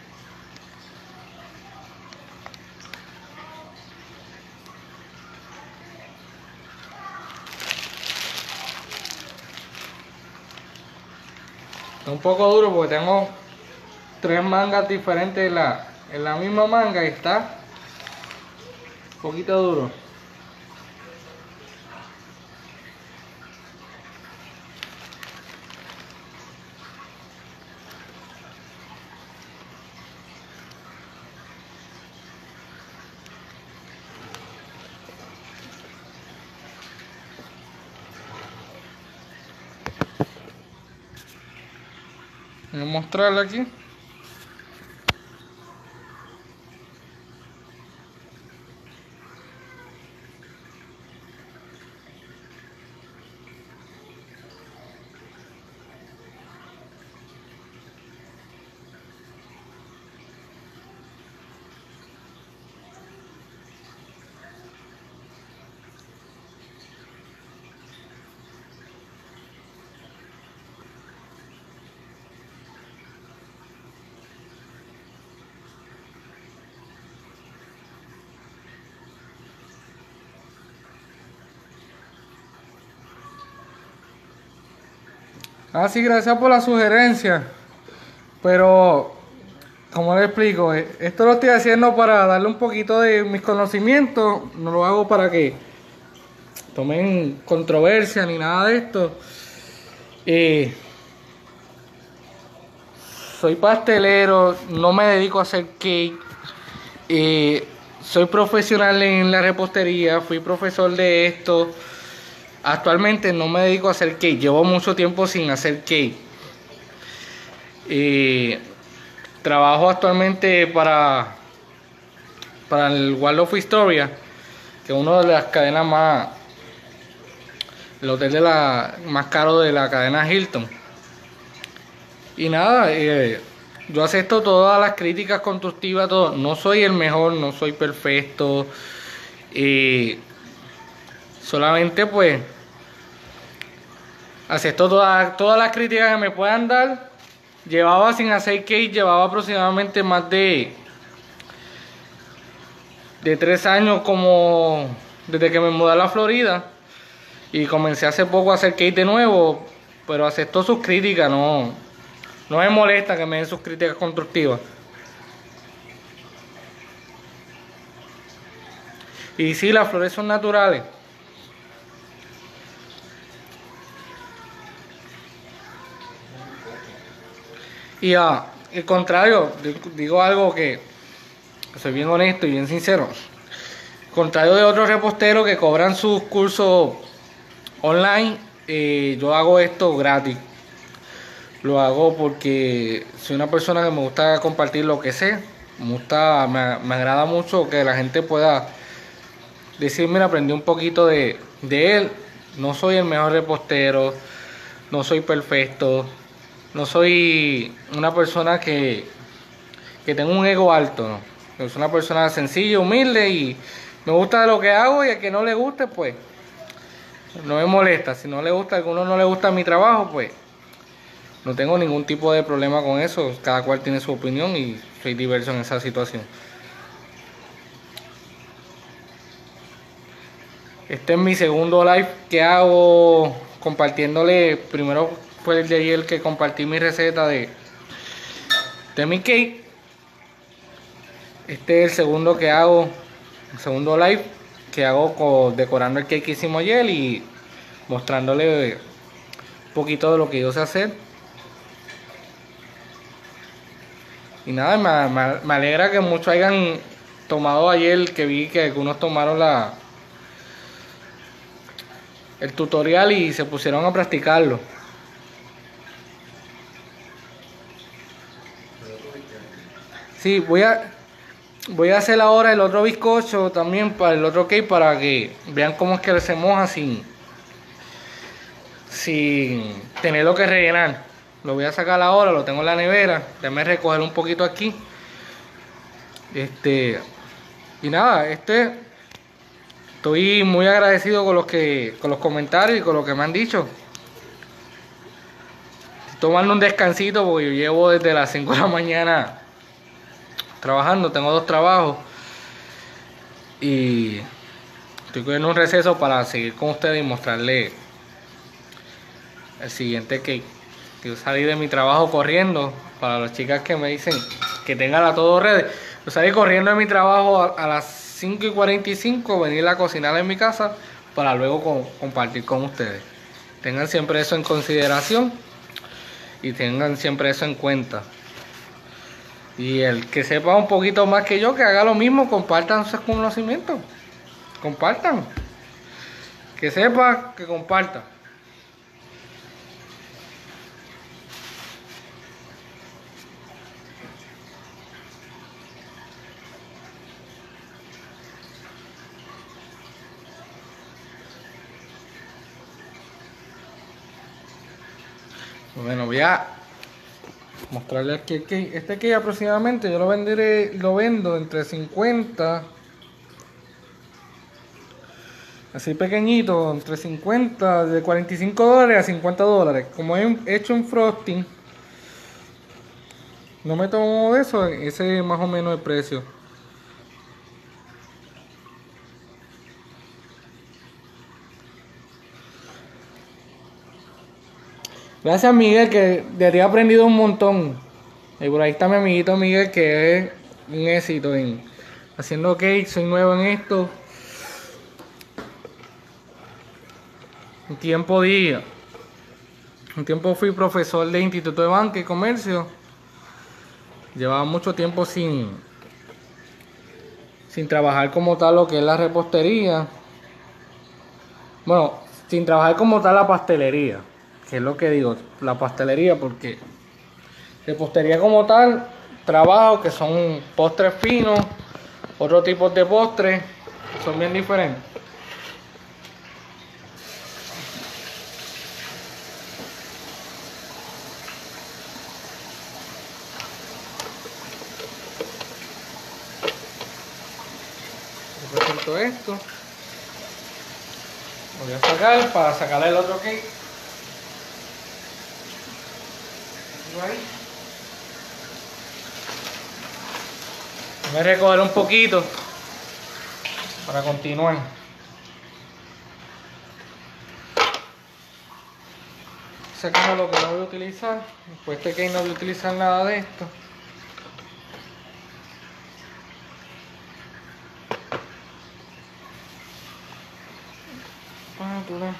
Está un poco duro porque tengo tres mangas diferentes en la, en la misma manga y está un poquito duro. Voy a mostrarle aquí. Ah, sí, gracias por la sugerencia. Pero, como le explico, Eh, esto lo estoy haciendo para darle un poquito de mis conocimientos. No lo hago para que tomen controversia ni nada de esto. Eh, soy pastelero, no me dedico a hacer cake. Eh, soy profesional en la repostería, fui profesor de esto. Actualmente no me dedico a hacer cake, llevo mucho tiempo sin hacer cake. Eh, trabajo actualmente para, para el Wall of Historia, que es una de las cadenas más, el hotel de la, más caro de la cadena Hilton. Y nada, eh, yo acepto todas las críticas constructivas, todo. No soy el mejor, no soy perfecto. Eh, solamente pues acepto todas, todas las críticas que me puedan dar. Llevaba sin hacer cake, llevaba aproximadamente más de, de tres años como desde que me mudé a la Florida. Y comencé hace poco a hacer cake de nuevo, pero acepto sus críticas, no, no me molesta que me den sus críticas constructivas. Y sí, las flores son naturales. Y ah, al contrario, digo algo que soy bien honesto y bien sincero. Contrario de otros reposteros que cobran sus cursos online, eh, yo hago esto gratis. Lo hago porque soy una persona que me gusta compartir lo que sé. Me gusta, me, me agrada mucho que la gente pueda decir, mira, aprendí un poquito de, de él. No soy el mejor repostero, no soy perfecto, no soy una persona que, que tenga un ego alto, ¿no? Soy una persona sencilla, humilde y me gusta lo que hago, y a que no le guste, pues no me molesta. Si no le gusta, a alguno no le gusta mi trabajo, pues no tengo ningún tipo de problema con eso. Cada cual tiene su opinión y soy diverso en esa situación. Este es mi segundo live que hago compartiéndole. Primero fue el de ayer que compartí mi receta de, de mi cake. Este es el segundo que hago, el segundo live que hago con, decorando el cake que hicimos ayer y mostrándole un poquito de lo que yo sé hacer. Y nada, me, me, me alegra que muchos hayan tomado ayer, que vi que algunos tomaron la el tutorial y se pusieron a practicarlo. Sí, voy a voy a hacer ahora el otro bizcocho también para el otro cake, para que vean cómo es que se moja sin sin tenerlo que rellenar. Lo voy a sacar ahora, lo tengo en la nevera. Déjame recoger un poquito aquí. Este y nada, este estoy muy agradecido con los que con los comentarios y con lo que me han dicho. Estoy tomando un descansito porque yo llevo desde las cinco de la mañana trabajando, tengo dos trabajos y estoy cogiendo un receso para seguir con ustedes y mostrarles el siguiente cake. Yo salí de mi trabajo corriendo, para las chicas que me dicen que tengan a todo ready. Yo salí corriendo de mi trabajo a, a las cinco y cuarenta y cinco, venir a cocinar en mi casa para luego con, compartir con ustedes. Tengan siempre eso en consideración y tengan siempre eso en cuenta. Y el que sepa un poquito más que yo, que haga lo mismo, compartan sus conocimientos. Compartan. Que sepa, que comparta. Bueno, voy a mostrarles aquí el cake. Este cake aproximadamente yo lo venderé, lo vendo entre cincuenta, así pequeñito, entre cincuenta, de cuarenta y cinco dólares a cincuenta dólares. Como he hecho un frosting, no me tomo de eso, ese es más o menos el precio. Gracias Miguel, que de ti he aprendido un montón. Y por ahí está mi amiguito Miguel, que es un éxito en haciendo cake. Soy nuevo en esto. Un tiempo día. Un tiempo fui profesor de Instituto de Banca y Comercio. Llevaba mucho tiempo sin, sin trabajar como tal lo que es la repostería. Bueno, sin trabajar como tal la pastelería. Que es lo que digo, la pastelería, porque repostería como tal, trabajo que son postres finos, otros tipos de postres, son bien diferentes. Yo presento esto, lo voy a sacar para sacarle el otro cake. Ahí. Voy a recoger un poquito para continuar. Sacamos lo que no voy a utilizar. Después este cake no voy a utilizar nada de esto. Espátula.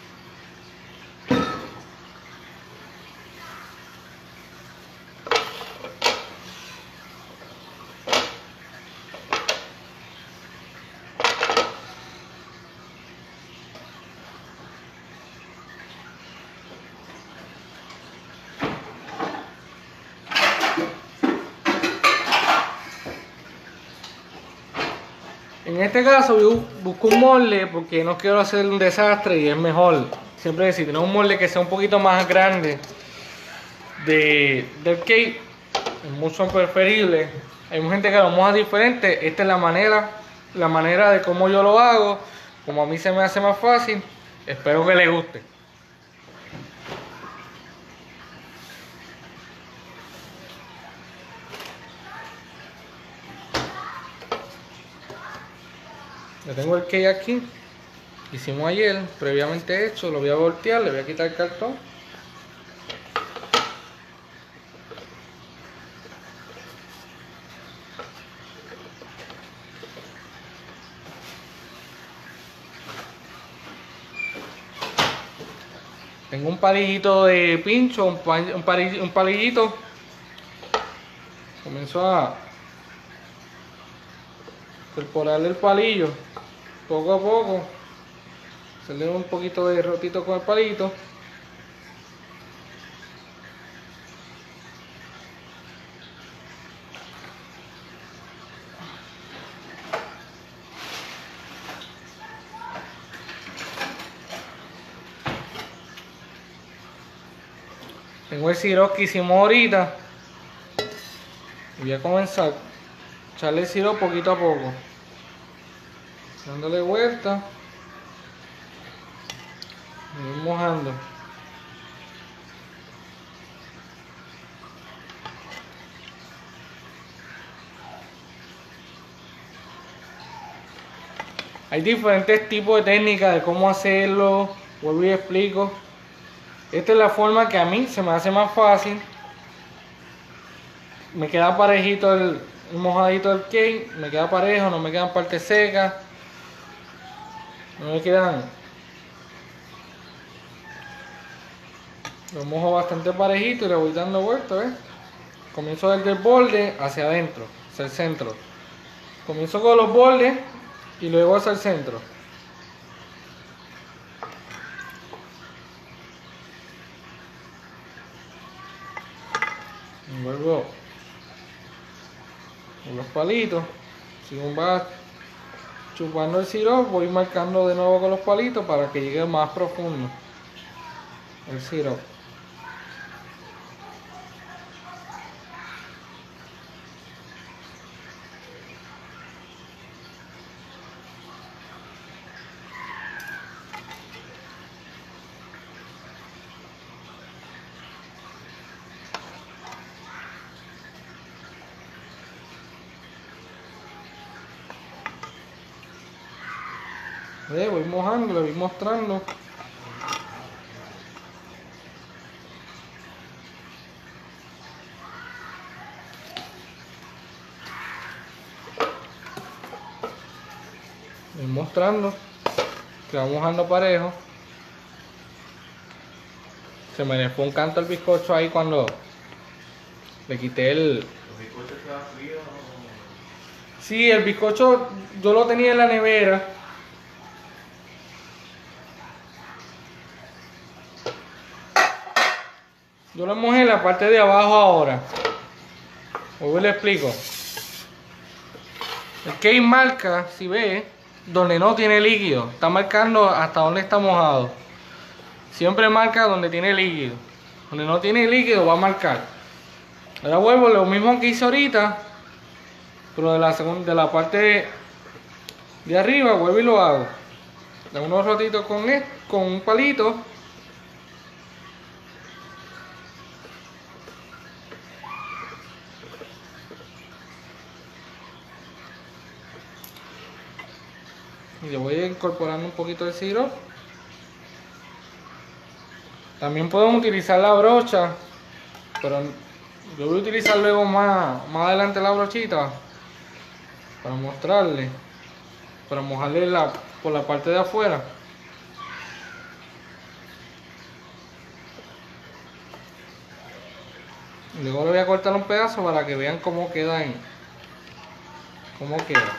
En este caso yo busco un molde porque no quiero hacer un desastre y es mejor siempre decir, tener un molde que sea un poquito más grande de, del cake, es mucho preferible. Hay gente que lo moja diferente, esta es la manera, la manera de cómo yo lo hago, como a mí se me hace más fácil, espero que les guste. Ya tengo el cake aquí, hicimos ayer, previamente hecho, lo voy a voltear, le voy a quitar el cartón. Tengo un palillito de pincho, un, pa un, palillito, un palillito. Comienzo a perforarle el palillo poco a poco, hacerle un poquito de rotito con el palito. Tengo el sirope que hicimos ahorita y voy a comenzar a echarle el sirope poquito a poco, dándole vuelta y voy mojando. Hay diferentes tipos de técnicas de cómo hacerlo, vuelvo y explico. Esta es la forma que a mí se me hace más fácil. Me queda parejito el, el mojadito del cake, me queda parejo, no me quedan partes secas, no me quedan. Lo mojo bastante parejito y le voy dando vuelta, ¿ves? Comienzo desde el borde hacia adentro, hacia el centro. Comienzo con los bordes y luego hacia el centro. Envuelvo con los palitos. Según va chupando el sirope, voy marcando de nuevo con los palitos para que llegue más profundo el sirope. ¿Ve? Voy mojando, le voy mostrando. voy mostrando que vamos mojando parejo. Se me le fue un canto el bizcocho ahí cuando le quité el... ¿El bizcocho está frío? Sí, el bizcocho yo lo tenía en la nevera. Yo lo mojé en la parte de abajo ahora. Hoy le explico. El cake marca, si ve, donde no tiene líquido. Está marcando hasta donde está mojado. Siempre marca donde tiene líquido. Donde no tiene líquido va a marcar. Ahora vuelvo lo mismo que hice ahorita, pero de la segunda, de la parte de, de arriba vuelvo y lo hago. Da unos rotitos con, el, con un palito. Y le voy incorporando un poquito de sirope. También podemos utilizar la brocha, pero yo voy a utilizar luego más, más adelante la brochita para mostrarle, para mojarle la, por la parte de afuera. Luego le voy a cortar un pedazo para que vean cómo queda en, cómo queda.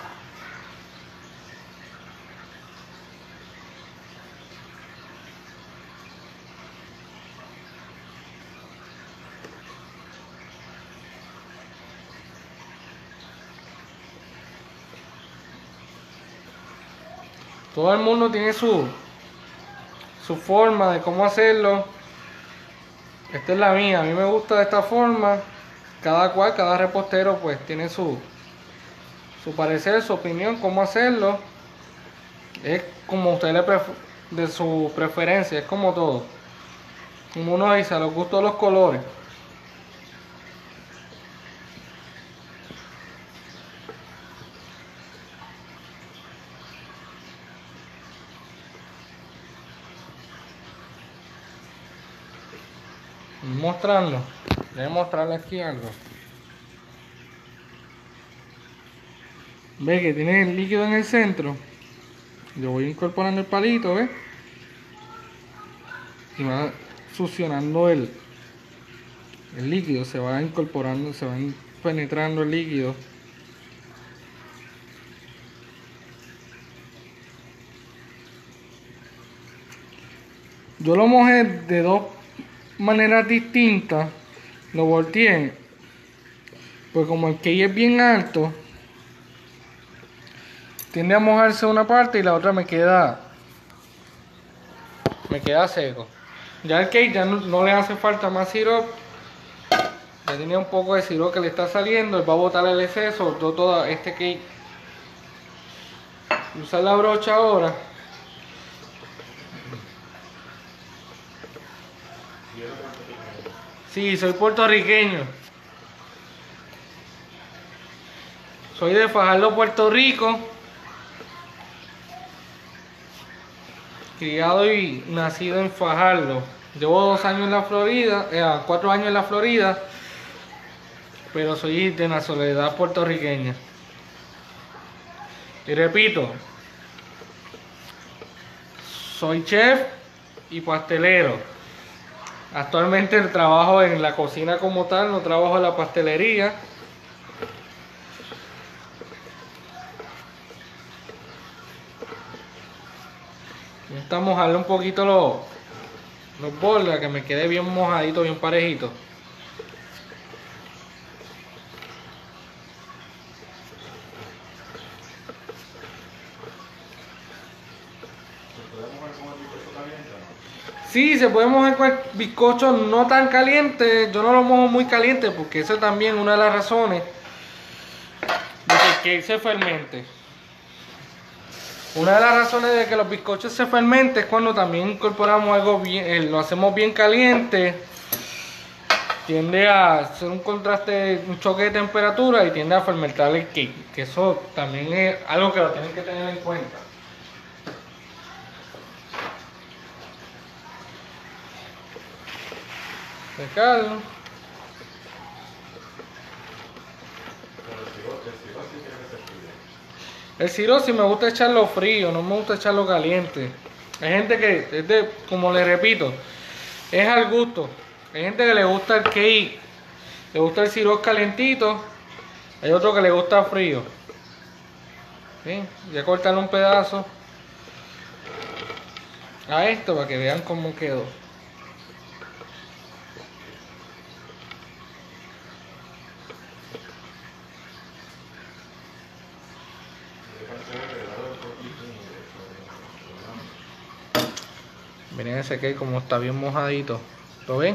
Todo el mundo tiene su, su forma de cómo hacerlo. Esta es la mía, a mí me gusta de esta forma. Cada cual, cada repostero pues tiene su, su parecer, su opinión, cómo hacerlo. Es como a usted le pref de su preferencia, es como todo. Como uno dice, a los gustos de los colores. Mostrando, voy a mostrarle aquí algo. Ve que tiene el líquido en el centro. Yo voy incorporando el palito, ¿ves? Y va succionando el, el líquido, se va incorporando, se va penetrando el líquido. Yo lo mojé de dos maneras distintas. Lo volteé, pues como el cake es bien alto, tiende a mojarse una parte y la otra me queda me queda seco. Ya el cake ya no, no le hace falta más sirope. Ya tenía un poco de sirope que le está saliendo. Él va a botar el exceso, todo, todo este cake. Usar la brocha ahora. Sí, soy puertorriqueño. Soy de Fajardo, Puerto Rico. Criado y nacido en Fajardo. Llevo dos años en la Florida, eh, cuatro años en la Florida, pero soy de nacionalidad puertorriqueña. Y repito, soy chef y pastelero. Actualmente trabajo en la cocina como tal, no trabajo en la pastelería. Me gusta mojarle un poquito los, los bordes, que me quede bien mojadito, bien parejito. Sí, se puede mojar con el bizcocho no tan caliente. Yo no lo mojo muy caliente porque eso es también una de las razones de que el cake se fermente. Una de las razones de que los bizcochos se fermenten es cuando también incorporamos algo bien, eh, lo hacemos bien caliente. Tiende a hacer un contraste, un choque de temperatura y tiende a fermentar el cake. Que eso también es algo que lo tienen que tener en cuenta. Secarlo. El sirope sí me gusta echarlo frío, no me gusta echarlo caliente. Hay gente que, es de, como le repito, es al gusto. Hay gente que le gusta el cake, le gusta el sirope calientito. Hay otro que le gusta frío. ¿Sí? Voy a cortarle un pedazo a esto para que vean cómo quedó. Miren ese cake como está bien mojadito. ¿Lo ven?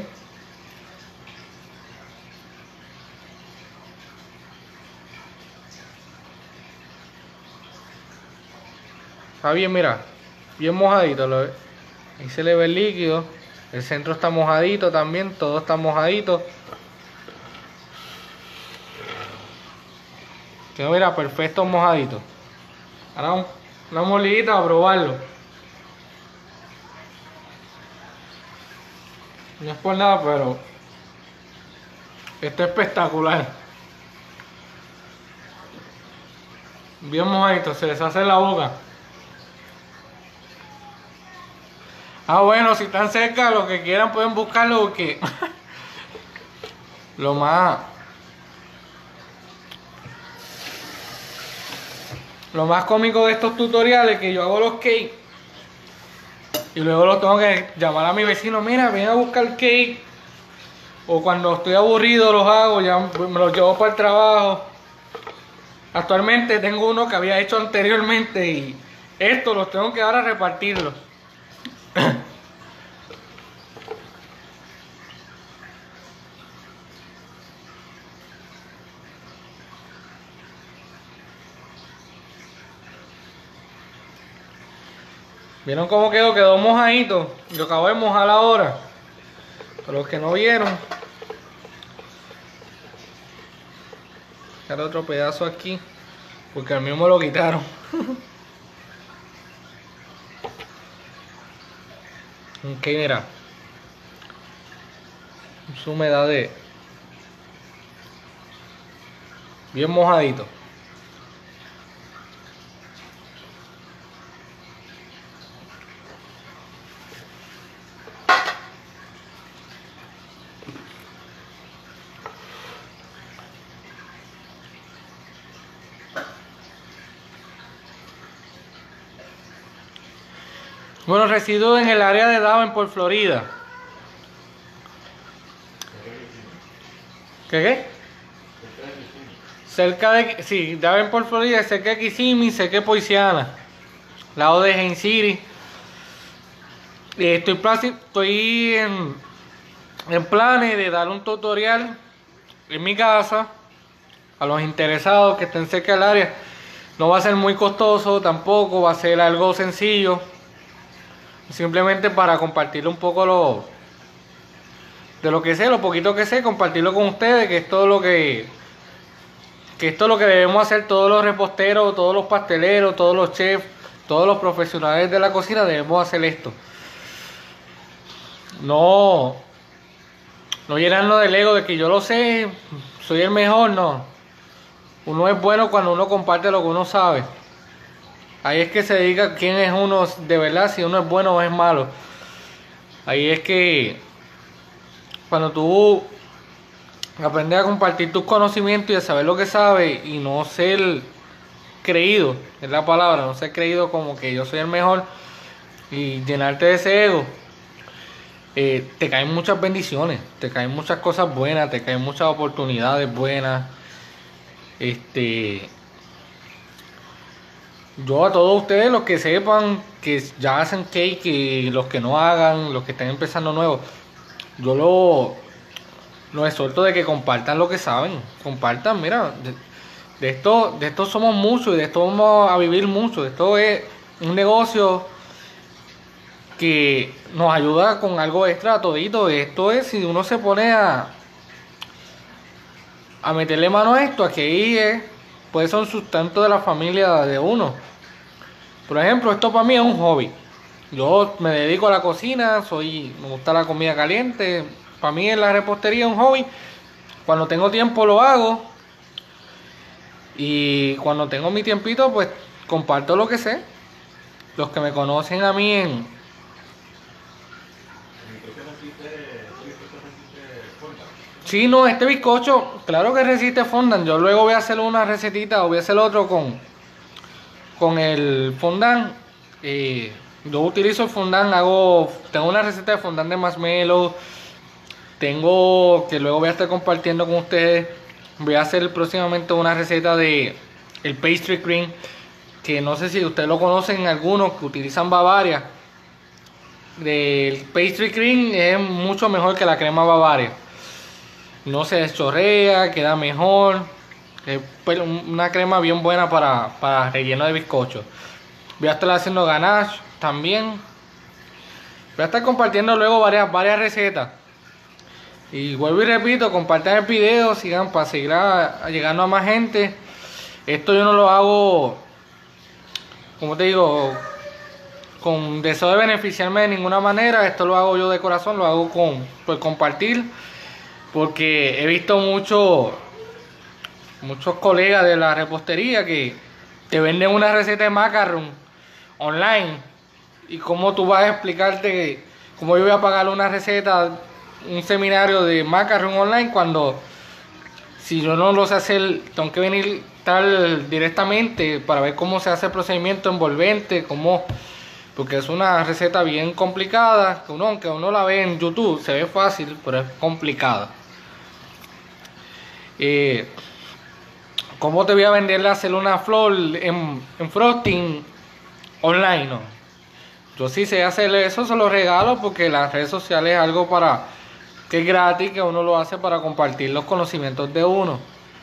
Está bien, mira, bien mojadito. Lo, ahí se le ve el líquido. El centro está mojadito también, todo está mojadito. Quedó, mira, perfecto mojadito. Ahora un, una molidita para probarlo. No es por nada, pero esto es espectacular. Bien mojadito, se deshace la boca. Ah, bueno, si están cerca, los que quieran pueden buscarlo porque lo más lo más cómico de estos tutoriales es que yo hago los cakes y luego los tengo que llamar a mi vecino, mira, ven a buscar cake. O cuando estoy aburrido los hago, ya me los llevo para el trabajo. Actualmente tengo uno que había hecho anteriormente y estos los tengo que ahora repartirlos. ¿Vieron cómo quedó? Quedó mojadito. Yo acabo de mojar ahora. Para los que no vieron. Echar otro pedazo aquí. Porque al mío me lo quitaron. Ok, mira. Su humedad de... bien mojadito. Bueno, resido en el área de Davenport, Florida. ¿Qué qué? Cerca de... sí, Davenport, Florida, cerca de Kissimmee, cerca de Poinciana. Lado de Haines City. Eh, estoy estoy en, en planes de dar un tutorial en mi casa a los interesados que estén cerca del área. No va a ser muy costoso tampoco, va a ser algo sencillo. Simplemente para compartir un poco lo, de lo que sé, lo poquito que sé, compartirlo con ustedes, que es todo lo que, que esto es lo que debemos hacer todos los reposteros, todos los pasteleros, todos los chefs, todos los profesionales de la cocina, debemos hacer esto. No, no llenarnos del ego de que yo lo sé, soy el mejor, no. Uno es bueno cuando uno comparte lo que uno sabe. Ahí es que se diga quién es uno de verdad, si uno es bueno o es malo. Ahí es que cuando tú aprendes a compartir tus conocimientos y a saber lo que sabes y no ser creído, es la palabra, no ser creído como que yo soy el mejor y llenarte de ese ego, eh, te caen muchas bendiciones, te caen muchas cosas buenas, te caen muchas oportunidades buenas. Este... Yo a todos ustedes, los que sepan que ya hacen cake y los que no hagan, los que estén empezando nuevos, yo lo, los exhorto de que compartan lo que saben. Compartan, mira, de, de esto, de esto somos muchos y de esto vamos a vivir mucho. Esto es un negocio que nos ayuda con algo extra a todito. Esto es, si uno se pone a, a meterle mano a esto, aquí ahí es, puede ser un sustento de la familia de uno. Por ejemplo, esto para mí es un hobby. Yo me dedico a la cocina, soy, me gusta la comida caliente. Para mí la repostería es un hobby. Cuando tengo tiempo lo hago. Y cuando tengo mi tiempito, pues comparto lo que sé. Los que me conocen a mí en... Sí, no, este bizcocho, claro que resiste fondant. Yo luego voy a hacer una recetita o voy a hacer otro con, con el fondant. Eh, yo utilizo el fondant, hago, tengo una receta de fondant de marshmallow. Tengo, que luego voy a estar compartiendo con ustedes. Voy a hacer próximamente una receta de el pastry cream, que no sé si ustedes lo conocen, algunos que utilizan Bavaria. El pastry cream es mucho mejor que la crema Bavaria. No se deschorrea, queda mejor. Es una crema bien buena para, para relleno de bizcocho. Voy a estar haciendo ganache también. Voy a estar compartiendo luego varias, varias recetas. Y vuelvo y repito, compartan el video, sigan para seguir a, a llegando a más gente. Esto yo no lo hago, como te digo, con deseo de beneficiarme de ninguna manera. Esto lo hago yo de corazón, lo hago con por compartir. Porque he visto muchos muchos colegas de la repostería que te venden una receta de macaron online. Y cómo tú vas a explicarte cómo yo voy a pagar una receta, un seminario de macaron online, cuando si yo no lo sé hacer, tengo que venir tal directamente para ver cómo se hace el procedimiento envolvente, cómo, porque es una receta bien complicada, que uno, aunque uno la ve en YouTube, se ve fácil, pero es complicada. Eh, ¿Cómo te voy a venderle a hacer una flor en, en frosting online? No. Yo sí sé hacer eso, se lo regalo, porque las redes sociales es algo para que es gratis, que uno lo hace para compartir los conocimientos de uno.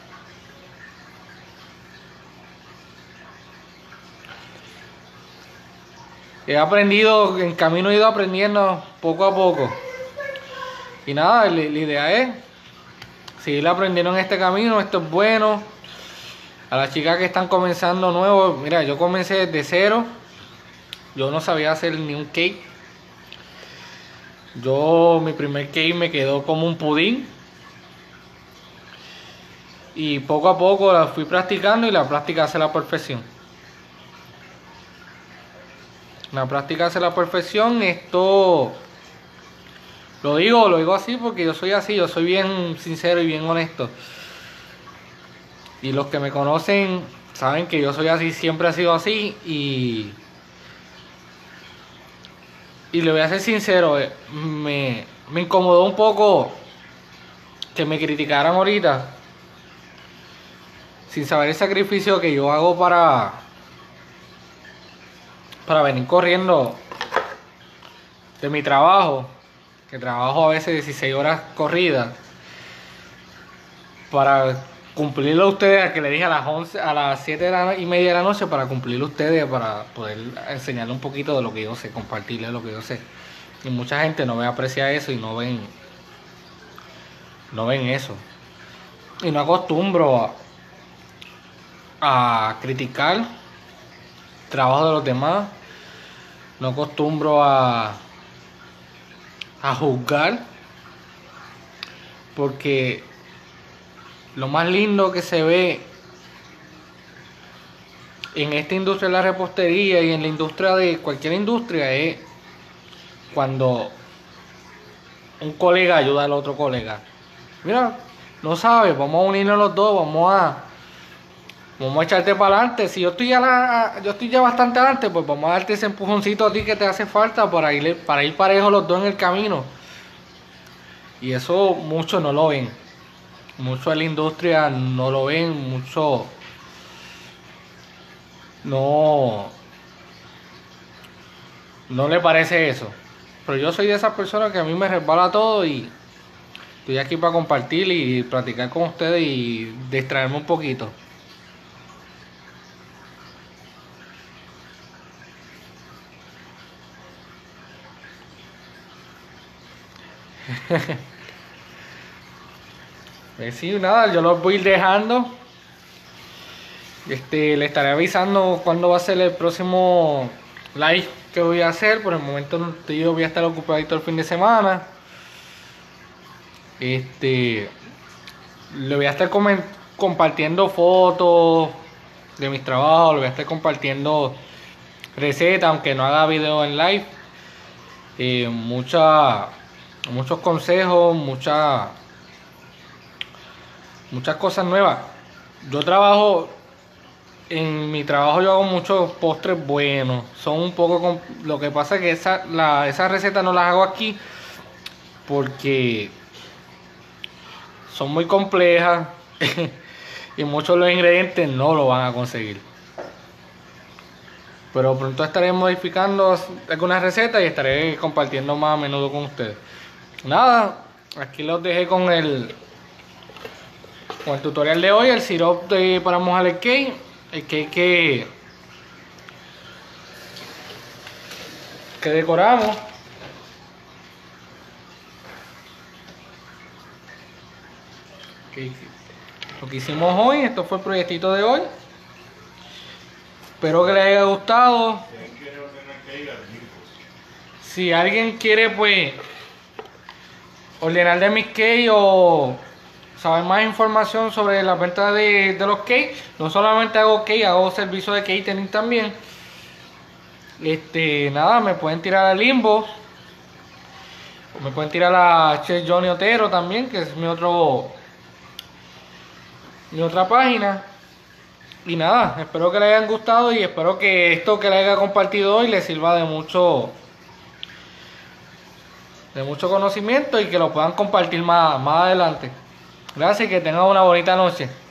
He aprendido, en camino he ido aprendiendo poco a poco. Y nada, la, la idea es seguir aprendiendo en este camino. Esto es bueno. A las chicas que están comenzando nuevo, mira, yo comencé desde cero. Yo no sabía hacer ni un cake. Yo, mi primer cake me quedó como un pudín. Y poco a poco la fui practicando, y la práctica hace la perfección. La práctica hace la perfección. Esto lo digo, lo digo así porque yo soy así, yo soy bien sincero y bien honesto. Y los que me conocen saben que yo soy así, siempre he sido así. Y, y le voy a ser sincero, me, me incomodó un poco que me criticaran ahorita, sin saber el sacrificio que yo hago para, para venir corriendo de mi trabajo, que trabajo a veces dieciséis horas corridas, para cumplirlo a ustedes, que le dije a las once, a las siete y media de la noche, para cumplirlo a ustedes, para poder enseñarle un poquito de lo que yo sé, compartirles lo que yo sé. Y mucha gente no ve, aprecia eso, y no ven, no ven eso. Y no acostumbro a, a criticar el trabajo de los demás. No acostumbro a, a juzgar, porque lo más lindo que se ve en esta industria de la repostería y en la industria de cualquier industria es cuando un colega ayuda al otro colega. Mira, no sabes, vamos a unirnos los dos, vamos a vamos a echarte para adelante. Si yo estoy ya la, yo estoy ya bastante adelante, pues vamos a darte ese empujoncito a ti que te hace falta para ir para ir parejos los dos en el camino. Y eso muchos no lo ven. Muchos de la industria no lo ven, mucho no no le parece eso. Pero yo soy de esas personas que a mí me resbala todo, y estoy aquí para compartir y platicar con ustedes y distraerme un poquito. Pues sí, nada, yo los voy a ir dejando. Este, le estaré avisando cuándo va a ser el próximo live que voy a hacer. Por el momento yo voy a estar ocupadito el fin de semana. Este, le voy a estar comentando, compartiendo fotos de mis trabajos, le voy a estar compartiendo recetas, aunque no haga video en live. Eh, mucha, muchos consejos, muchas muchas cosas nuevas. Yo trabajo, en mi trabajo yo hago muchos postres buenos. Son un poco, con, lo que pasa es que esa, la, esas recetas no las hago aquí porque son muy complejas y muchos de los ingredientes no lo van a conseguir. Pero pronto estaré modificando algunas recetas y estaré compartiendo más a menudo con ustedes. Nada, aquí los dejé con el con el tutorial de hoy, el sirope para mojar el cake, el cake que, que decoramos. Okay. Lo que hicimos hoy, esto fue el proyectito de hoy. Espero que les haya gustado. Si alguien quiere pues ordenar de mis cakes o saber más información sobre la venta de, de los cakes, no solamente hago cake, hago servicio de catering también. Este, nada, me pueden tirar al inbox. Me pueden tirar a Chef Johnny Otero también, que es mi otro mi otra página. Y nada, espero que les hayan gustado y espero que esto que les haya compartido hoy les sirva de mucho de mucho conocimiento y que lo puedan compartir más, más adelante. Gracias y que tengan una bonita noche.